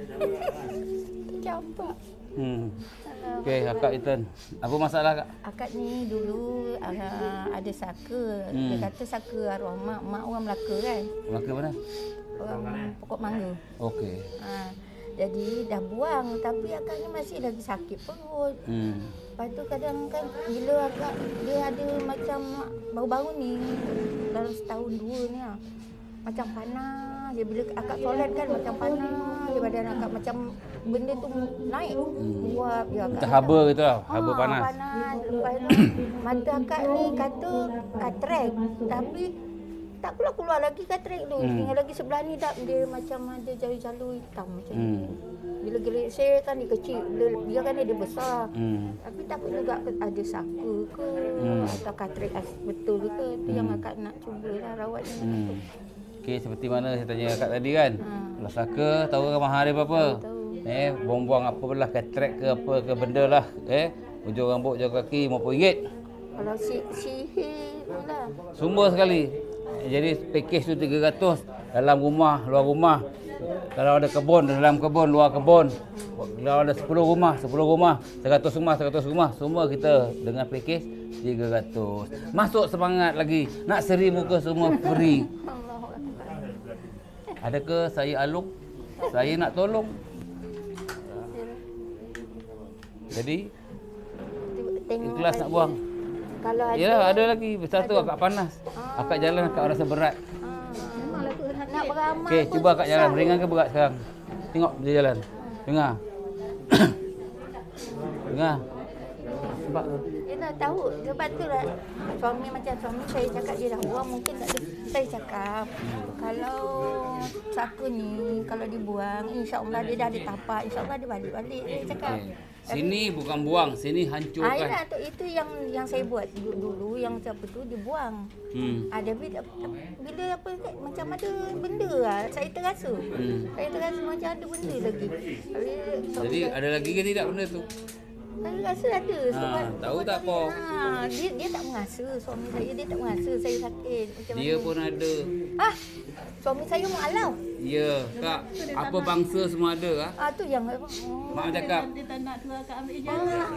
Campak. Hmm. Okey, Kak Weton. Apa masalah Kak? Akak ni dulu uh, ada saka. Hmm. Dia kata saka arwah mak. Mak orang Melaka kan. Melaka mana? Orang Pokok Mangga. Okey. Ha, jadi dah buang tapi akak ni masih lagi sakit perut. Hmm. Lepas tu kadang kan bila akak dia ada macam baru-baru ni dalam setahun dua ni lah. Macam panas. Dia bila akak solat kan macam panas. Dia badan akak macam benda tu naik. Buat dia akak. Macam haba gitu lah, haba Ah, panas. panas. Lepas tu mata akak ni kata katarak tapi tak pula keluar lagi katarak tu. Hmm. Tinggal lagi sebelah ni tak dia macam ada jalur-jalur hitam macam Hmm. ni. Bila gelik saya kan dia kecil, bila dia kan dia besar. Hmm. Tapi takut juga ada saka ke Hmm. atau katarak as- betul ke. Itu yang akak nak cubalah rawat ni. Hmm. Okey, seperti mana saya tanya Kak tadi kan. Ha. Kalau saka tahu kan mahal dia berapa? Tahu. Eh, buang-buang apa belah katrak ke apa ke benda lah. Eh, ujung rambut, ujung kaki lima puluh ringgit. Kalau si sihir lah. Semua sekali. Jadi package tu tiga ratus dalam rumah, luar rumah. Kalau ada kebun, dalam kebun, luar kebun. Kalau ada sepuluh rumah, sepuluh rumah, seratus rumah, seratus rumah. Semua kita dengan package tiga ratus. Masuk semangat lagi. Nak seri muka semua free. Allahu Akbar. Adakah saya alung? Saya nak tolong. Jadi Tengok ikhlas nak buang. kalau ada Yalah, ada lagi. Satu akak panas. Akak jalan akak rasa berat. memanglah tu nak, nak beramal Okey, pun cuba akak susah. jalan. Ringan ke berat sekarang? Tengok dia jalan. Dengar. Dengar. Nampak ke? Dia dah tahu. Sebab tu lah suami macam suami saya cakap dia dah buang mungkin tak ada. Saya cakap kalau saka ni kalau dibuang insya-Allah dia dah ada tapak, insya-Allah dia balik-balik. Saya cakap. Okey. Sini bukan buang, sini Ah, hancurkan. yalah, tu, itu yang yang saya buat dulu, dulu yang siapa tu dibuang. Hmm. Ada bila, bila apa macam ada benda lah. Saya terasa. Hmm. Saya terasa macam ada benda lagi. Habis, suami Jadi saya- ada lagi ke tidak benda tu? Saya rasa ada sebab Ha, tahu tak apa? Ha, dia dia tak merasa suami saya dia tak merasa saya sakit macam Dia mana. pun ada. Ah, suami saya mengalau. Ya, Kak. Apa bangsa semua ada ah. Ah tu yang apa? Oh. Mak cakap. Dia tak nak keluar kat ambil Ah, jalan.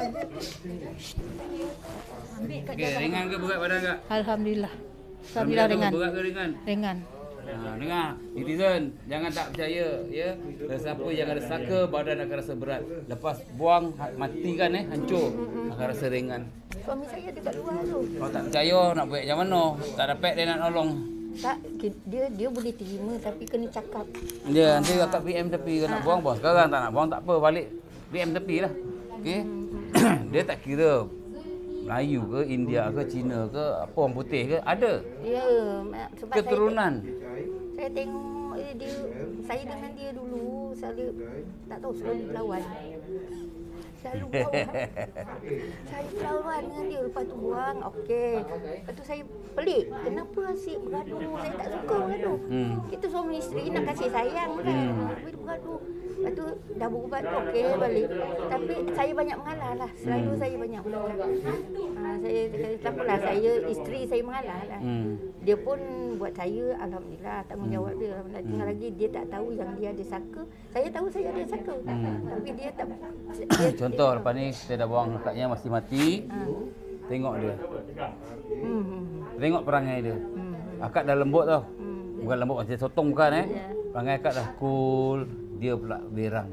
ambil kat Okey, ringan ke berat badan Kak? Alhamdulillah. Alhamdulillah, berat ke ringan? Ringan. Ha, dengar, netizen, jangan tak percaya ya. Sesiapa yang ada saka badan akan rasa berat. Lepas buang ha- matikan eh, hancur. Akan rasa ringan. Suami saya dekat luar tu. Kalau tak percaya nak buat macam mana? Tak dapat dia nak tolong. Tak, dia dia boleh terima tapi kena cakap. Dia nanti kat B M tepi ke nak buang buang. Sekarang tak nak buang tak apa, balik B M tepi lah. Okey. Dia tak kira Melayu ke, India ke, Cina ke, apa orang putih ke, ada. Dia ma- sebab Keturunan. saya, saya tengok eh, dia saya dengan dia dulu selalu tak tahu selalu berlawan. Selalu berlawan. Saya berlawan dengan dia lepas tu buang okey. Lepas tu saya pelik. Kenapa asyik bergaduh? Saya tak suka bergaduh. Hmm. Kita suami isteri nak kasih sayang kan. Hmm. Tapi bergaduh. Lepas tu dah berubat tu okey balik. Tapi saya banyak mengalah lah. Selalu Hmm. saya banyak mengalah. Ha, saya tak apalah saya isteri saya mengalah lah. Hmm. Dia pun buat saya alhamdulillah tanggungjawab dia. Alhamdulillah. Tinggal lagi dia tak tahu yang dia ada saka. Saya tahu saya ada saka. Hmm. Tapi dia tak dia, Contoh lepas ni kita dah buang kakaknya masih mati. Ha. Tengok dia. Hmm. hmm, Tengok perangai dia. Hmm. Akak dah lembut tau. Hmm. Bukan lembut macam sotong bukan eh. Ya. Perangai akak dah cool. Dia pula berang.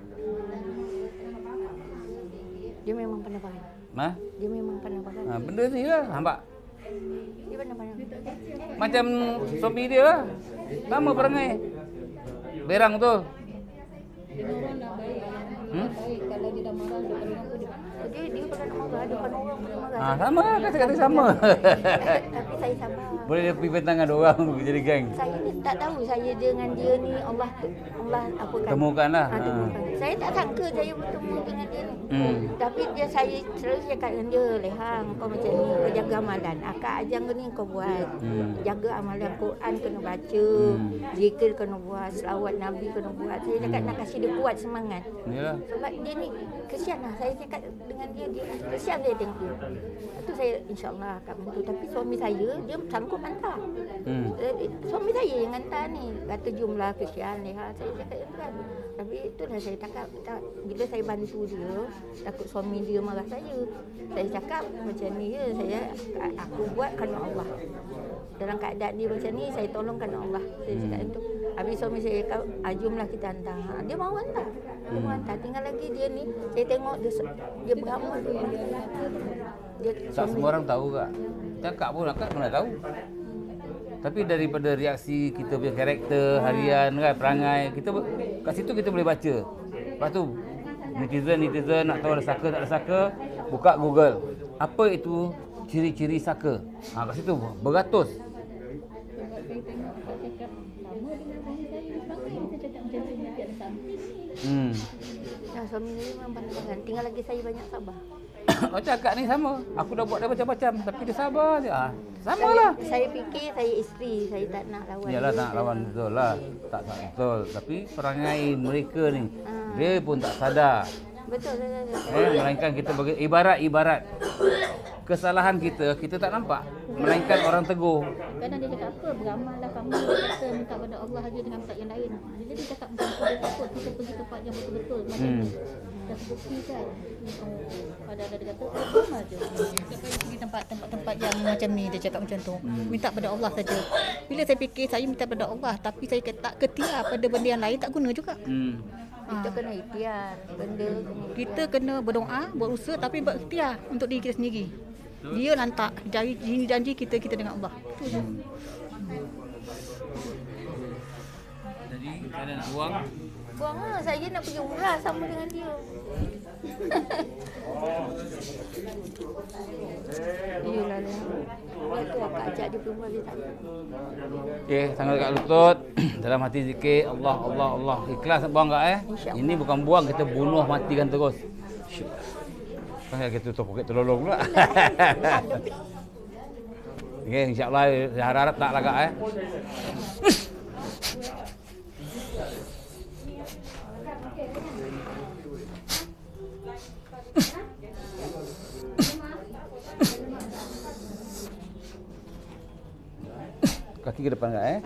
Dia memang pandai-pandai. Ha? Dia memang pandai-pandai. Ha, benda ni lah. Nampak? Dia pandai-pandai. Macam suami dia lah. Sama perangai. Berang betul. Dia orang nak baik. Hmm? Baik kalau dia dah marah dia pandai aku dia. Dia dia pandai nak marah depan orang boleh marah. Ah, sama lah, kata-kata sama. Tapi saya sabar. Boleh dia pergi pentangan dua orang jadi geng. Saya ni tak tahu saya dengan dia ni Allah Allah apa kan. Temukanlah. Ha, temukan. Saya tak sangka saya bertemu dengan dia ni. Hmm. Tapi dia saya selalu cakap dengan dia, Lehang kau macam ni, kau jaga amalan. Akak ajang kau ni kau buat. Hmm. Jaga amalan Quran kena baca, Hmm. zikir kena buat, selawat Nabi kena buat. Saya cakap nak kasih dia kuat semangat. Yalah. Sebab dia ni kesian lah. Saya cakap dengan dia, dia kesian saya tengok dia. Itu saya insyaAllah akan bantu. Tapi suami saya, dia sanggup hantar. Hmm. Eh, Suami saya yang hantar ni. Kata jumlah kesian ni. Ha. Saya cakap itu kan. Tapi itulah saya cakap. Tak, bila saya bantu dia, takut suami dia marah saya. Saya cakap macam ni je. Saya, aku buat kerana Allah. Dalam keadaan dia macam ni, saya tolong kerana Allah. Saya cakap itu. Habis suami saya cakap, ah, jumlah kita hantar. Ha, dia mahu hantar. Dia mahu hantar. Tinggal lagi dia ni, saya tengok dia, dia beramal. Dia, dia, Tak semua orang tahu kak. Cakap pun akak mana tahu. Tapi daripada reaksi kita punya karakter harian kan, perangai, kita kat situ kita boleh baca. Lepas tu netizen-netizen nak tahu ada saka tak ada saka, buka Google. Apa itu ciri-ciri saka? Ha, kat situ beratus. Hmm. Nah, suami saya memang pandang-pandang. Tinggal lagi saya banyak sabar. Macam akak ni sama. Aku dah buat dah macam-macam tapi dia sabar je. Ah, sama Saya, lah. saya fikir saya isteri, saya tak nak lawan. Yalah dia. tak nak lawan betul lah. Tak tak betul. Tapi perangai mereka ni dia pun tak sadar. Betul, betul, betul. Eh, melainkan kita bagi ibarat-ibarat kesalahan kita kita tak nampak. Melainkan orang tegur. Kadang dia cakap apa, beramallah kamu, dia kata minta pada Allah aja dengan tak yang lain. Jadi dia cakap macam tu, dia takut kita pergi tempat yang betul-betul macam Hmm. ni. Dah terbuktikan. Padahal dia kata, oh, sama je. Dia pergi tempat-tempat yang macam ni, dia cakap macam tu. Minta pada Allah saja. Bila saya fikir, saya minta pada Allah, tapi saya tak ketia pada benda yang lain, tak guna juga. Hmm. Kita kena ikhtiar, benda kena Kita kena berdoa, berusaha tapi berikhtiar untuk diri kita sendiri. Dia lantak janji, janji kita kita dengan Allah. Itu je. Jadi kalau nak buang buang lah. Saya nak pergi umrah sama dengan dia. Iyalah lah. Itu akak ajak dia pergi umrah, dia tak nak. okey, tangan dekat lutut, dalam hati zikir Allah Allah Allah. Ikhlas nak buang tak eh? InsyaAllah. Ini bukan buang, kita bunuh matikan terus. Kan kita tutup poket terlolong pula. Okey, insya-Allah saya harap tak lagak eh. Kaki ke depan enggak eh?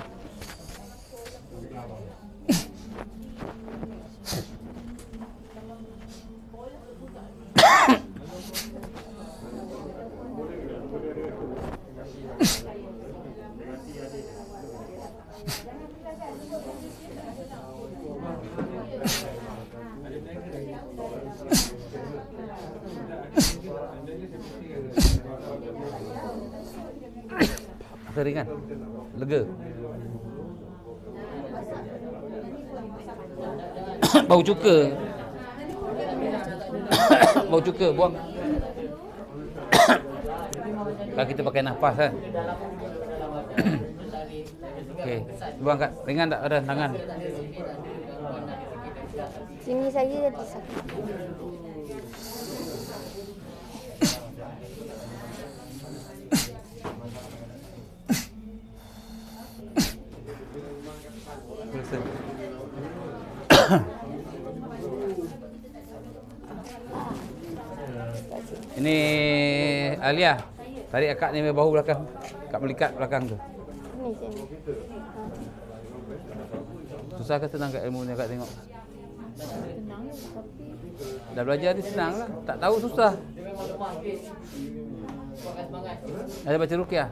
Rasa ringan. Lega. Bau cuka. Bau cuka, buang. Kalau kita pakai nafas kan. Okey, buang kat. Ringan tak ada tangan? Sini saya ada sakit. Ini Alia. Tarik akak ni bahu belakang. Kak melikat belakang tu. Ni sini. Susah ke senang kat ilmu ni akak tengok? Senang tapi Dah belajar ni senang lah. Tak tahu susah. Ada baca ruqyah?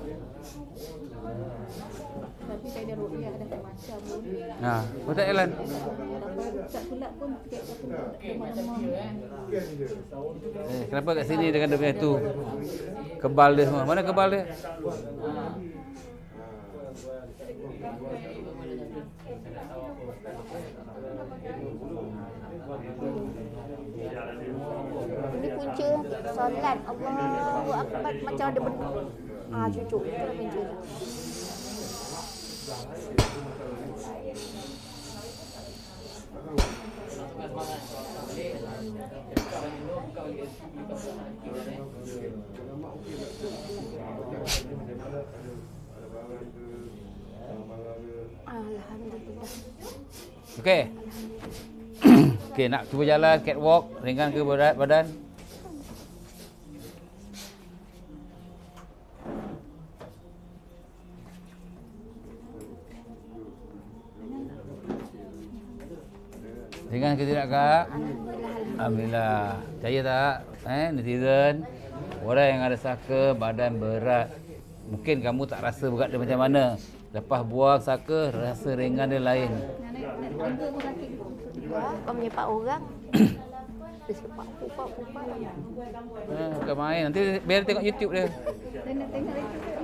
tapi saya dah ruqyah dah tak macam pun. Ha, betul Elan. Tak sulap pun sikit satu lemah-lemah. Eh, kenapa kat sini dengan dia punya tu? Kebal dia semua. Mana kebal dia? Ini punca solat. Allahu Akbar macam ada benda. Ah, cucuk. Itu lah punca. Alhamdulillah. Okey. Okey, nak cuba jalan catwalk, ringan ke berat badan? Ringan ke tidak, Kak? Alhamdulillah. Percaya tak? Eh, netizen. Orang yang ada saka badan berat. Mungkin kamu tak rasa berat dia macam mana. Lepas buang saka, rasa ringan dia lain. Kau menyepak orang. Dia sepak pupak pupak. Eh, bukan main. Nanti biar tengok YouTube dia. Dia nak tengok YouTube.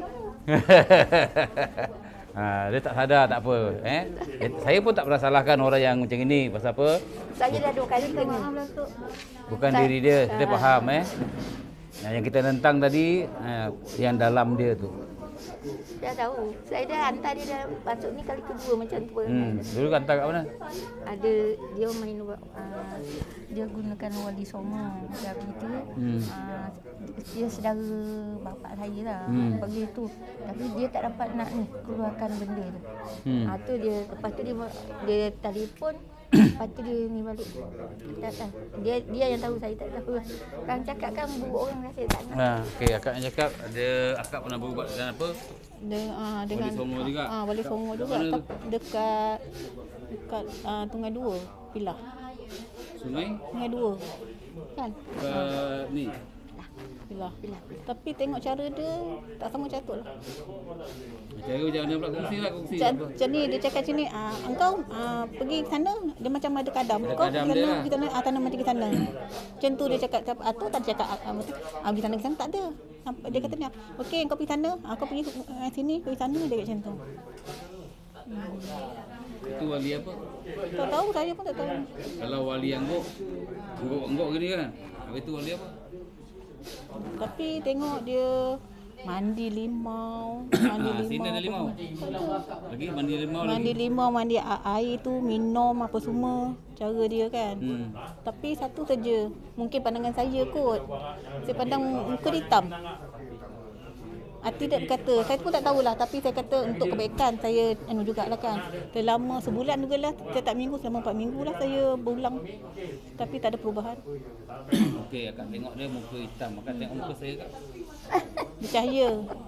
Ha, dia tak sadar tak apa. Eh? Saya pun tak pernah salahkan orang yang macam ini. Pasal apa? Saya dah dua kali kena. Bukan diri dia. Kita faham eh. Nah, yang kita nentang tadi, eh, yang dalam dia tu. Dah tahu. Saya dah hantar dia dah masuk ni kali kedua macam tu. Hmm. Dulu kan hantar kat mana? Ada dia main uh, dia gunakan wali songo macam itu. Hmm. Uh, dia saudara bapak saya lah. Hmm. Bagi tu. Tapi dia tak dapat nak ni keluarkan benda tu. Hmm. Ah tu dia lepas tu dia dia telefon. Lepas tu dia ni balik. Tak tahu. Dia dia yang tahu, saya tak tahu. Kan cakap kan buruk orang rasa tak nak. Ha, okey, akak yang cakap ada akak pernah berubat dengan apa? De, uh, dengan Wali Songo juga? Ah, Wali Songo Kat juga. mana tu? Tapi dekat dekat uh, Tungai Dua, Pilah. Sungai? Tungai Dua. Kan? Ke ni. Pilah. Tapi tengok cara dia tak sama catut lah. Cara macam mana pula, kongsi lah kongsi. Macam, apa? macam ni dia cakap macam ni, ah, engkau ah, pergi ke sana, dia macam ada kadam. Ada Kau kadam pergi dia sana, lah. pergi sana, ah, tanam mati ke sana. Macam tu dia cakap, atau tak cakap, ah, ah, ah, pergi sana ke sana, tak ada. Ah, dia kata ni, okey kau pergi sana, ah, kau pergi ah, sini, pergi sana, dia kata macam tu. Itu wali apa? Tak tahu, saya pun tak tahu. Kalau wali angguk, angguk-angguk gini kan. Habis tu wali apa? Tapi tengok dia mandi limau, mandi Ah, limau. sini ada limau. Lagi mandi limau Mandi lagi. limau, mandi a- air tu, minum apa semua, cara dia kan. Hmm. Tapi satu saja, mungkin pandangan saya kot. Saya pandang muka dia hitam. Hati dia berkata, saya pun tak tahulah, tapi saya kata untuk kebaikan saya anu jugalah kan. Selama sebulan juga lah, setiap minggu, selama empat minggu lah saya berulang. Tapi tak ada perubahan. Okey, akak tengok dia muka hitam. Akak tengok muka saya kak. Bercahaya.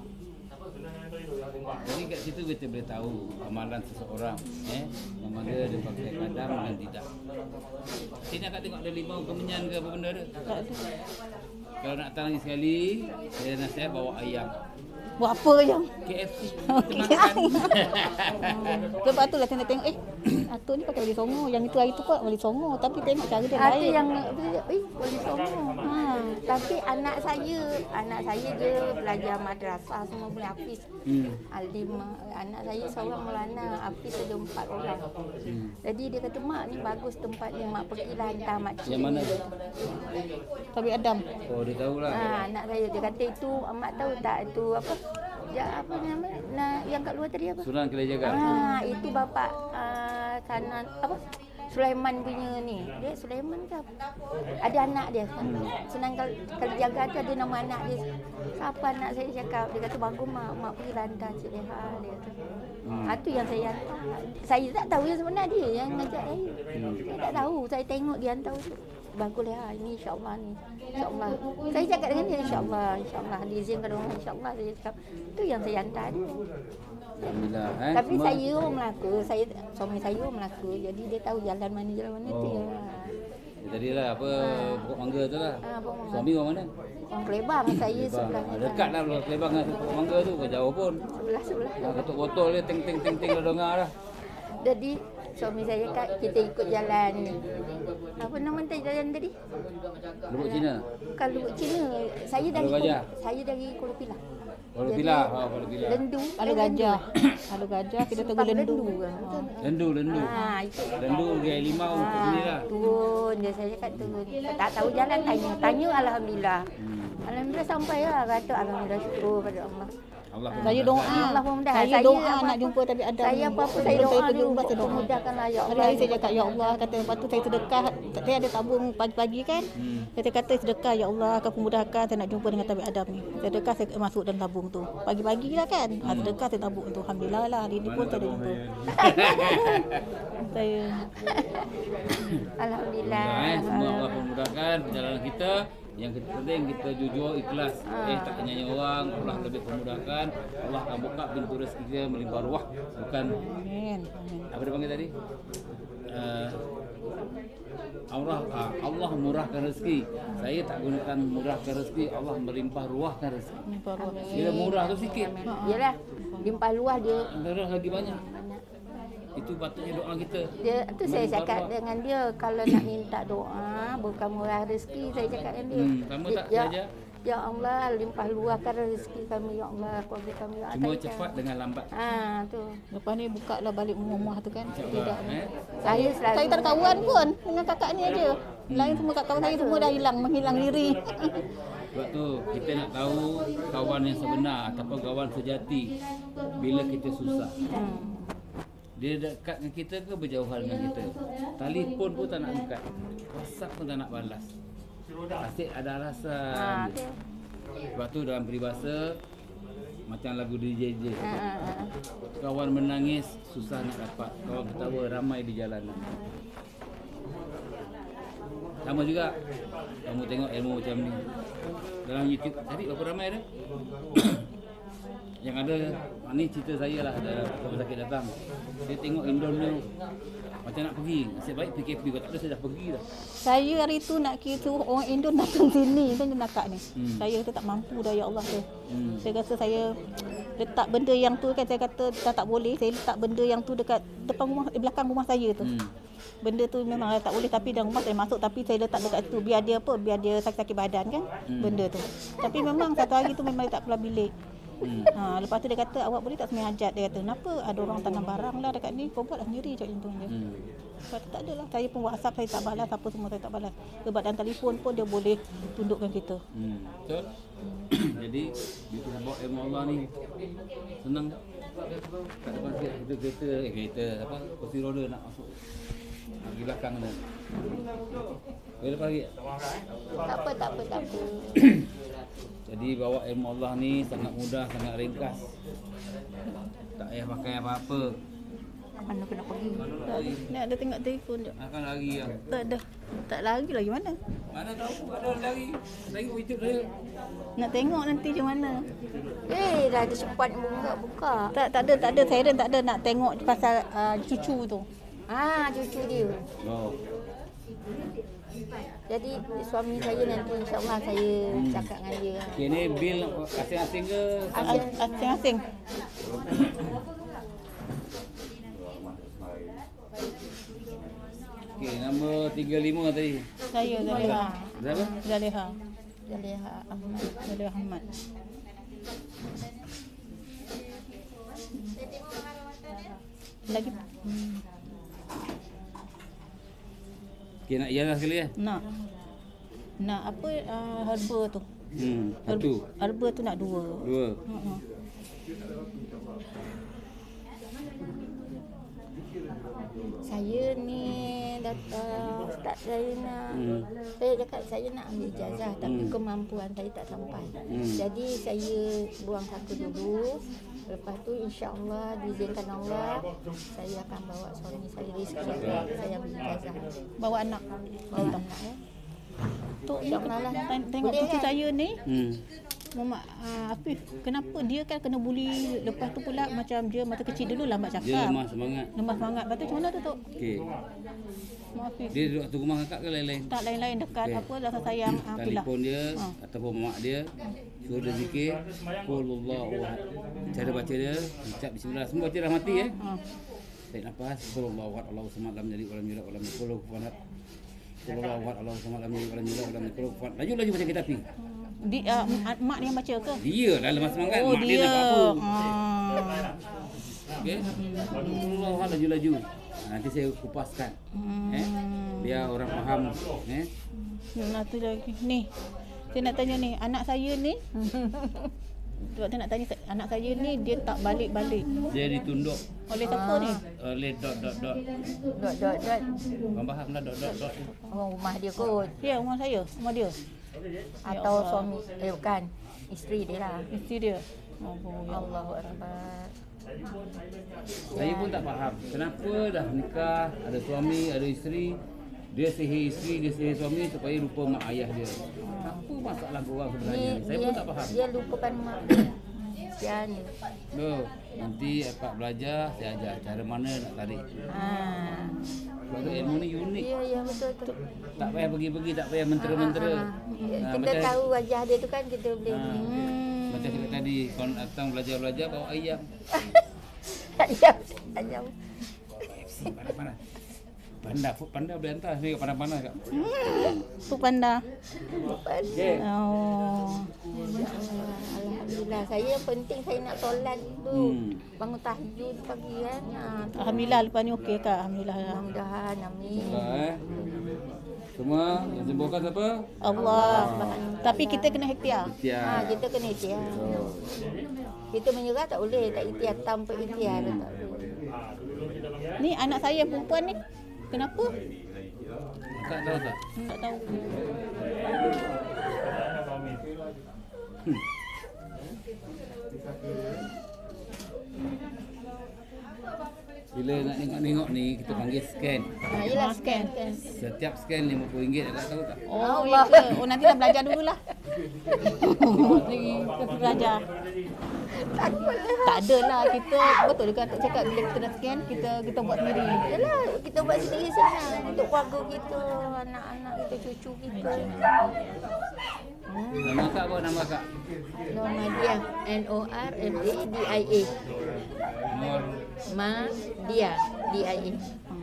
Jadi kat situ kita boleh tahu amalan seseorang, eh, sama ada dia pakai kadam dan tidak. Sini akak tengok ada limau kemenyan ke apa benda dia. Tak ada. Kalau nak datang lagi sekali, saya nasihat bawa ayam. Buat apa yang? K F C kita makan. Lepas tu lah saya nak tengok, eh, Atuk ni pakai wali songo. Yang itu hari tu kot wali songo. Tapi tengok cara dia Ada lain. yang eh boleh sombong. Ha, tapi anak saya, anak saya dia belajar madrasah semua boleh hafiz. Hmm. Alim, anak saya seorang Maulana, hafiz ada empat orang. Hmm. Jadi dia kata, mak ni bagus tempat ni, mak pergilah hantar mak cik. Yang mana? Tapi Adam. Oh, dia tahulah. Ha, anak saya dia kata itu, mak tahu tak itu apa? Ya, apa nama? Nah, yang kat luar tadi apa? Sunan Kelai Jaga. Ah, itu bapa uh, Sanan apa? Sulaiman punya ni. Dia Sulaiman ke apa? Ada anak dia. Senang kalau, kalau jaga tu ada nama anak dia. Siapa anak saya cakap? Dia kata bagus mak, mak pergi hantar Cik Leha dia kata. Hmm. Ah, tu yang saya hantar. Saya tak tahu yang sebenar dia yang ngajak saya. Hmm. Saya tak tahu. Saya tengok dia hantar tu. Bagus Leha ini insya-Allah ni. Insya-Allah. Saya cakap dengan dia insya-Allah, insya-Allah diizinkan orang insya-Allah saya cakap. Tu yang saya hantar dia. Alhamdulillah. Eh, Tapi semua- saya orang Melaka, saya suami saya orang Melaka, jadi dia tahu jalan mana jalan mana tu Oh. ya. Ya, tadilah apa pokok mangga tu lah. Ah, pokok mangga. Suami orang mana? Orang Kelebang, saya Kelebang. sebelah Ah, dekat lah kalau Kelebang dengan pokok mangga tu, ke jauh pun. sebelah sebelah. Ah, ketuk botol dia ting ting ting ting dah dengar dah. Jadi suami saya kat kita ikut jalan ni. Apa nama tadi jalan tadi? Lubuk Cina. Kalau Lubuk Cina, saya dari Lubuk Gajah. Kuala- saya dari Kuala Pilah. Kalau Jadi, bila, ha, kalau bila. Lendu. Kalau eh, lendu. gajah. Kalau gajah kita tunggu Simpang lendu. lendu kan, betul. Lendu, lendu. Ah, itu. Lendu dia limau untuk ni lah. Turun je saya cakap turun. Tak tahu jalan tanya. Tanya alhamdulillah. Hmm. Alhamdulillah sampai lah kata alhamdulillah syukur pada Allah. Allah Saya doa. Allah memudah. Saya doa nak jumpa Nabi Adam. Saya apa-apa saya Sebelum doa pergi dulu umrah, saya doa. memudahkanlah ya Allah. Hari-hari saya cakap, ya Allah, kata lepas tu saya sedekah. Saya ada tabung pagi-pagi kan. Hmm. Saya kata sedekah, ya Allah, kau pemudahkan saya nak jumpa dengan Nabi Adam ni. Saya sedekah, saya masuk dalam tabung tu. Pagi-pagi lah kan. Ha, sedekah saya tabung tu. Alhamdulillah lah, hari ni pun saya ada jumpa. Saya Alhamdulillah. Alhamdulillah, eh. Semua Allah memudahkan perjalanan kita. Yang penting kita jujur, ikhlas. Eh tak nyanyi orang, Allah lebih memudahkan. Allah akan buka pintu rezeki kita melimpah ruah. Bukan amin. Amin. apa dia panggil tadi? Uh, Allah uh, Allah murahkan rezeki. Saya tak gunakan murahkan rezeki, Allah melimpah ruahkan rezeki. Melimpah ruah. Bila murah tu sikit, Yalah, limpah luah dia. murah lagi banyak. Itu patutnya doa kita. Dia tu saya Melimpah cakap ruah. dengan dia kalau nak minta doa bukan murah rezeki, saya cakap dengan dia. Hmm, sama tak ya, saja? Ya Allah, limpah luahkan rezeki kami ya Allah, keluarga kami ya Allah. Cuma Saya cepat cakap. dengan lambat. Ha tu. Lepas ni buka lah balik rumah-rumah tu kan. Tidak. InsyaAllah, eh. Saya selalu Saya tak ada kawan pun dengan kakak ni aja. Lain semua kat kawan saya semua dah hilang, menghilang diri. Sebab tu kita nak tahu kawan yang sebenar ataupun kawan sejati bila kita susah. Hmm. Dia dekat dengan kita ke berjauhan dengan kita? Telefon pun tak nak angkat. WhatsApp pun tak nak balas. Asyik ada alasan. Ha je. tu. Sebab tu dalam peribahasa macam lagu D J J. Ha, ha, ha. Kawan menangis susah nak dapat, kawan ketawa ramai di jalanan. Sama juga kamu tengok ilmu macam ni dalam YouTube tadi berapa ramai ada? Yang ada ni cerita saya lah, ada kawan sakit datang. Dia tengok Indon ni macam nak pergi. Nasib baik P K P, kalau tak ada saya dah pergi dah. Saya hari tu nak kira suruh orang Indo datang sini kan dia nakak ni. Hmm. Saya kata tak mampu dah ya Allah tu. Hmm. Saya rasa saya letak benda yang tu kan, saya kata dah tak boleh. Saya letak benda yang tu dekat depan rumah, eh, belakang rumah saya tu. Hmm. Benda tu memang tak boleh, tapi dalam rumah saya masuk, tapi saya letak dekat situ biar dia apa, biar dia sakit-sakit badan kan. Hmm. Benda tu. Tapi memang satu hari tu memang letak keluar bilik. Hmm. Ha, lepas tu dia kata awak boleh tak sembahyang hajat. Dia kata kenapa ada orang tanam barang lah dekat ni, kau buatlah sendiri macam tu je. Hmm. Lepas tu tak adalah. Saya pun WhatsApp saya tak balas, apa semua saya tak balas. Sebab dalam telefon pun dia boleh tundukkan kita. Hmm. Betul? Jadi kita bawa ilmu Allah ni senang tak? Kat depan kita kereta, eh kereta apa? Kursi roda nak masuk. Nak pergi belakang tu. Boleh lepas lagi? Tak apa, tak apa, tak apa. Jadi bawa ilmu Allah ni sangat mudah, sangat ringkas. Tak payah pakai apa-apa. Mana kena pergi? Tak ada. Ni ada tengok telefon je. Akan lari lah. Tak ada. Tak lagi lagi mana? Mana tahu ada lari. Tengok YouTube saya. Nak tengok nanti macam mana? Eh, dah ada cepat buka, buka. Tak tak ada, tak ada. Saya tak ada nak tengok pasal uh, cucu tu. Ah, cucu dia. Oh. Jadi suami saya nanti insya-Allah saya cakap dengan dia. Okay, ni bil asing-asing ke? As- Asing-asing. Okey, nombor tiga puluh lima tadi. Saya Zaliha. Berapa? Zaliha. Zaliha Ahmad. Zaliha Ahmad. Lagi hmm. Okey, nak ialah sekali eh? nak nak apa uh, herba tu. Hmm, satu, Herba tu nak dua. dua. Uh-huh. Saya ni datang start saya nak Hmm. saya cakap saya nak ambil ijazah tapi Hmm. kemampuan saya tak sampai. Hmm. Jadi saya buang satu dulu. Lepas tu insya-Allah diizinkan Allah saya akan bawa suami saya rezeki saya ambil ijazah. Bawa anak. Bawa anak ya. Tok ni InsyaAllah lah. teng- tengok Boleh cucu kan? saya ni. Hmm. Muhammad uh, Afif, kenapa dia kan kena buli, lepas tu pula macam dia masa kecil dulu lambat Dia cakap. lemah semangat. Lemah semangat. Lepas tu macam mana tu Tok? Okey. Mak Afif. Dia duduk satu rumah kakak ke lain-lain? Tak lain-lain dekat Okey. apa rasa sayang ah, itulah. Telefon dia Ha. ataupun mak dia suruh dia zikir qul huwallahu ahad. Cara baca dia ucap bismillah, semua baca dah mati eh. Ha. Tarik nafas qul huwallahu ahad Allahu samad lam yalid walam yulad walam yakul lahu kufuwan ahad. Qul huwallahu ahad Allahu samad lam yalid walam yulad walam yakul lahu kufuwan ahad. Laju-laju macam kereta api. Di, uh, mak ni yang baca ke? Dia lah lemas semangat. Oh, Mak dia, dia. nak buat apa? Ah. Okey. Allah laju-laju. Nanti saya kupaskan. Hmm. Eh? Biar orang faham. Eh? Nah, tu lagi. Ni. Saya nak tanya ni, anak saya ni. Sebab saya nak tanya anak saya ni dia tak balik-balik. Dia ditunduk Oleh siapa ni? oleh dot dot dot. Dot dot dot. Abang faham lah dot dot dot. Orang rumah dia kot. Ya, rumah saya, rumah dia. Atau suami, eh bukan. Isteri dia lah. Isteri dia. Oh, ya. Allahu Akbar. Saya pun tak faham. Kenapa dah nikah, ada suami, ada isteri, dia sihir isteri, dia sihir suami supaya lupa mak ayah dia. Apa masalah korang sebenarnya Dia, ni? Saya dia, pun tak faham. dia lupakan mak dia. Dia ni. Loh, nanti Pak belajar, saya ajar cara mana nak tarik. Ah. Sebab tu ilmu ni unik. Ya, ya betul tu. Tak payah pergi-pergi, tak payah mentera-mentera. Ah, ah, ah. Ah, Kita macam- tahu wajah dia tu kan kita boleh. Ah. Hmm. Macam cakap tadi, kalau datang belajar-belajar bawa ayam. Ayam, ayam. Panas-panas. Panda, food panda boleh hantar. Saya panas-panas kat. Tu panda. Okay. Oh. Alhamdulillah. Saya yang penting saya nak solat tu. Hmm. Bangun tahajud pagi kan. Ah, tu. Alhamdulillah lepas ni okey kak. Alhamdulillah. Mudah-mudahan amin. Baik, eh. Semua yang sembuhkan siapa? Allah. Tapi kita kena ikhtiar. Ha, Tiap. kita kena ikhtiar. Kita menyerah tak boleh, tak ikhtiar tanpa ikhtiar tak boleh. Ni anak saya yang perempuan ni. Kenapa? Tak tahu tak? Hmm, tak tahu. Bila nak tengok-tengok ni, kita panggil scan. Ha, yelah scan. scan. Setiap scan lima puluh ringgit, tak tahu tak? Oh, ya ke? Oh, nanti nak belajar dululah. Nanti kita belajar. Tak adalah kita betul juga tak cakap bila kita nak scan kita kita buat sendiri. Yelah, kita buat sendiri senang untuk keluarga kita, anak-anak kita, cucu kita. Nama kak apa nama kak? Nama dia N O R M A D I A. Nur. Ma dia D I A.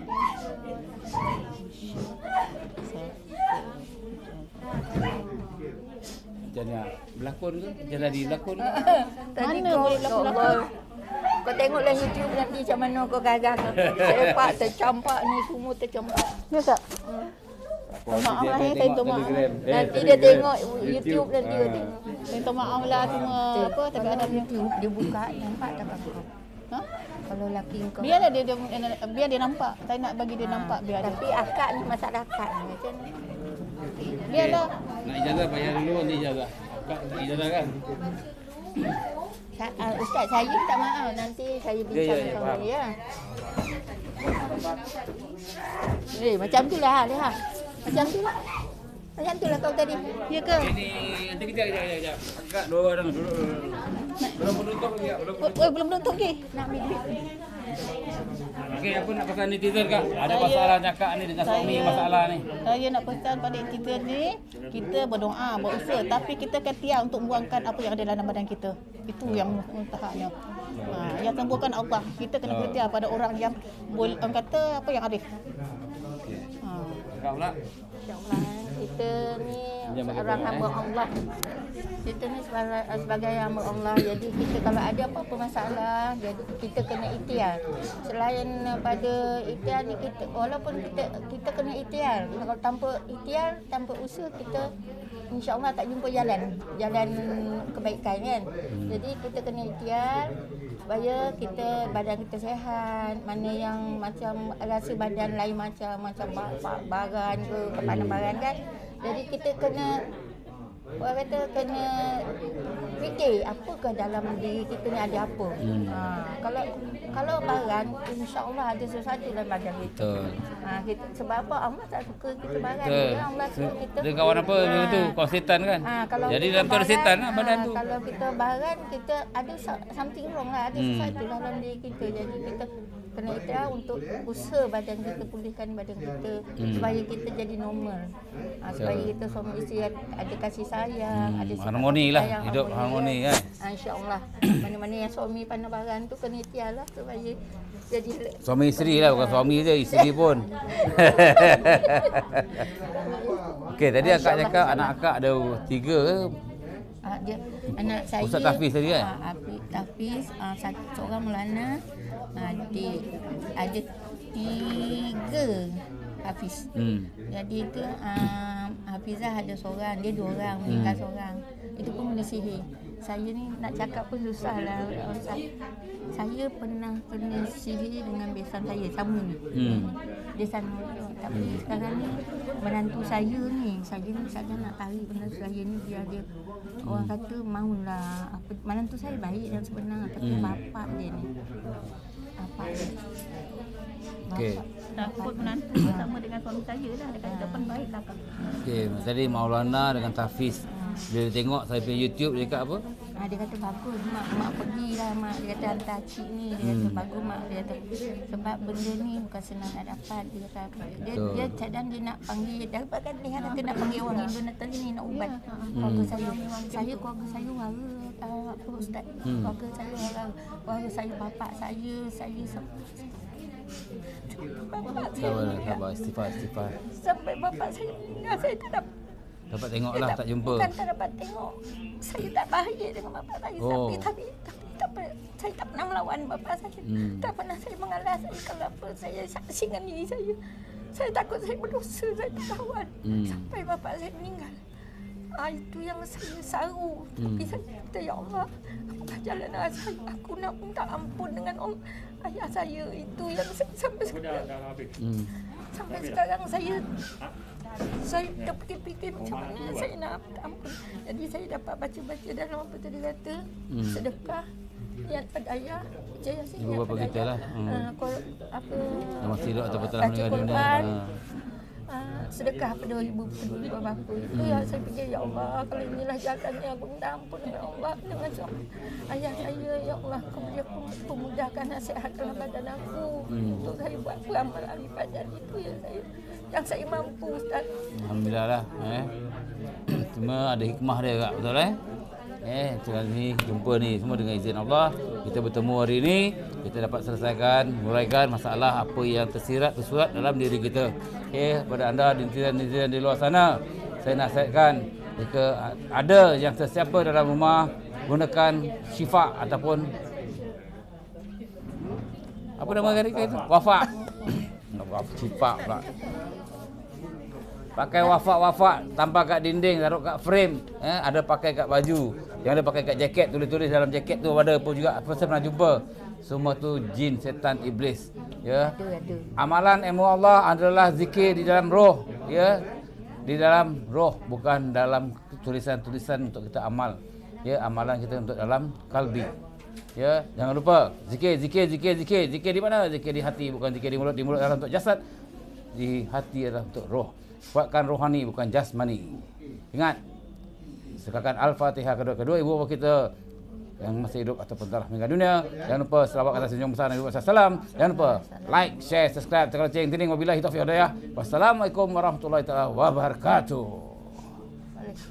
Macam ni, berlakon ke? Macam tadi berlakon ke? Tadi Mana kau boleh lakon-lakon? Kau tengoklah YouTube nanti macam mana kau gagah kau. Sepak tercampak ni semua tercampak. Ya tak? Puan Maaf dia lah, akan saya tengok minta maaf. Telegram. Eh, Nanti dia Telegram. tengok YouTube nanti dia Ah. tengok. Minta maaf lah semua apa tapi ada dia. YouTube dia buka nampak tak kau? Ha? Kalau laki kau. Biarlah dia, dia biar dia nampak. Saya nak bagi dia nampak biar dia. Tapi akak ni masalah akak ni macam ni. Biarlah. Nak ijazah bayar dulu nanti ijazah. Kak nak ijazah kan? Sa- uh, Ustaz saya minta maaf nanti saya bincang Ya, ya, ya, dengan faham. kau ya. Eh macam tu lah dia. Macam tu lah. Macam tu lah kau tadi. Ya ke? Ini nanti kejap kejap kejap, kejap. Kak dua orang duduk duduk. duduk. Belum menutup lagi, Kak. Belum. Oh, oh, belum tutup lagi. Nak ambil duit. Okey, apa nak pesan netizen Kak? Ada Saya- masalah cakap ni dengan suami saya- masalah ni. Saya nak pesan pada kita ni, kita berdoa, berusaha tapi kita ikhtiar untuk buangkan apa yang ada dalam badan kita. Itu yang muntahaknya. Ha, yang sembuhkan Allah. Kita kena ikhtiar pada orang yang boleh orang kata apa yang arif. Okey. Ha. Kak pula? InsyaAllah kita ni Jangan bagi seorang bohong, hamba eh. Allah. Kita ni sebagai, sebagai hamba Allah. Jadi kita kalau ada apa-apa masalah, jadi kita kena ikhtiar. Selain pada ikhtiar ni kita walaupun kita kita kena ikhtiar. Kalau tanpa ikhtiar, tanpa usaha kita insya-Allah tak jumpa jalan jalan kebaikan kan. Jadi kita kena ikhtiar supaya kita badan kita sihat. Mana yang macam rasa badan lain macam macam ba- ba- baran ke kepala baran kan. Jadi kita kena orang kata kena fikir apakah dalam diri kita ni ada apa. Hmm. Ha, kalau kalau baran insya-Allah ada sesuatu dalam badan kita. Betul. Ha, kita sebab apa Allah tak suka kita baran. Betul. Dia Allah suka kita. Dia kawan apa Ha. dia tu? Kawan setan kan? Ha, kalau Jadi kita dalam tu ada baran, setan lah badan ha, tu. Kalau kita baran, kita ada so- something wrong lah. Ada Hmm. sesuatu dalam diri kita. Jadi kita kena ikhtiar untuk usaha badan kita, pulihkan badan kita. Hmm. Supaya kita jadi normal. Ha, supaya Betul. kita suami isteri ada kasih sayang. Hmm, Ada sifat harmoni lah. sayang, Hidup harmoni ya. kan? Ha, InsyaAllah. Mana-mana yang suami pandai baran tu kena ikhtiar lah. Supaya jadi Suami isteri lah, bukan suami je, isteri pun. Okey, tadi akak cakap anak akak ada tiga ke? uh, dia anak saya. Ustaz Tafiz tadi kan? Uh, Hafiz, Tafiz, uh, satu seorang Maulana. Uh, dia ada tiga Hafiz. Hmm. Jadi itu um, Hafizah ada seorang, dia dua orang, meninggal hmm. seorang. Itu pun benda sihir. Saya ni nak cakap pun susah lah. Saya pernah kena sihir dengan besan saya, sama ni. Hmm. Besan orang. Tapi hmm. sekarang ni menantu saya ni, saya ni saya nak tarik menantu saya ni biar dia hmm. orang kata maulah. Apa, menantu saya baik dan sebenar, tapi hmm. bapak dia ni. Bapak dia. Okey. Takut menantu sama dengan suami saya lah. Dia kata pun baik lah. Okey, tadi Maulana dengan Tafiz. Bila dia tengok saya punya YouTube, dia cakap apa? Ha, dia kata bagus mak, mak pergi lah mak. Dia kata hantar cik ni. Dia kata hmm. bagus mak. Dia kata sebab benda ni bukan senang nak dapat. Dia kata dia, dia cadang dia nak panggil. Dia kan dia kata nak panggil orang Indo Natal ni nak ubat hmm. keluarga saya. Saya keluarga saya wara uh, apa ustaz. Hmm. Keluarga saya wara. Keluarga saya bapak saya, saya bapak saya. Sabar, istighfar, istighfar. Sampai bapak saya meninggal, saya tak dapat dapat tengok lah, tak jumpa. Bukan tak dapat tengok. Saya tak bahagia dengan bapak saya. Oh. Tapi, tapi, tapi tak pernah, saya tak pernah melawan bapak saya. Hmm. Tak pernah saya mengalah. Saya kalau apa, saya saksi dengan diri saya. Saya takut saya berdosa, saya tak lawan. Hmm. Sampai bapak saya meninggal. Ah, itu yang saya saru. Hmm. Tapi saya kata, ya Allah, apakah jalan saya? Aku nak minta ampun dengan Allah. Ayah saya itu yang saya, sampai sekarang. Hmm. Sampai sekarang saya saya terfikir-fikir macam mana saya nak ampun. Jadi saya dapat baca-baca dalam apa tadi kata hmm. sedekah niat pada ayah, percaya saya niat pada kita lah. Hmm. Uh, apa nama silap atau betul meninggal dunia. Uh, sedekah pada ibu peduli bapa aku itu hmm. ya saya fikir ya Allah, kalau inilah jalannya aku minta ampun ya Allah dengan suami ayah saya, ya Allah kau beri aku pemudahkan nasihatkan badan aku hmm. untuk saya buat beramal ibadat itu ya saya yang saya mampu Ustaz. Alhamdulillah lah eh. Cuma ada hikmah dia kak, betul eh? Eh, sekarang ni jumpa ni semua dengan izin Allah. Kita bertemu hari ini, kita dapat selesaikan, muraikan masalah apa yang tersirat tersurat dalam diri kita. Okey, kepada anda netizen-netizen di luar sana, saya nasihatkan jika ada yang sesiapa dalam rumah gunakan syifa ataupun apa nama mereka itu? Wafak. Syifa pula. Pakai wafak-wafak, tampal kat dinding, taruh kat frame, eh, ada pakai kat baju, yang ada pakai kat jaket, tulis-tulis dalam jaket tu ada pun juga. Apa saya pernah jumpa. Semua tu jin, setan, iblis. Ya. Amalan ilmu Allah adalah zikir di dalam roh, ya. Di dalam roh, bukan dalam tulisan-tulisan untuk kita amal. Ya, amalan kita untuk dalam kalbi. Ya, jangan lupa zikir, zikir, zikir, zikir. Zikir di mana? Zikir di hati, bukan zikir di mulut. Di mulut adalah untuk jasad, di hati adalah untuk roh. Kuatkan rohani bukan jasmani. Ingat, sekarang Al-Fatihah kedua-kedua ibu bapa kita yang masih hidup ataupun telah meninggal dunia. Jangan lupa selawat atas senyum besar Nabi Muhammad sallallahu alaihi wasallam. Jangan lupa like, share, subscribe, tekan lonceng, tining. Wabillahi taufiq wal hidayah. Wassalamualaikum warahmatullahi wabarakatuh.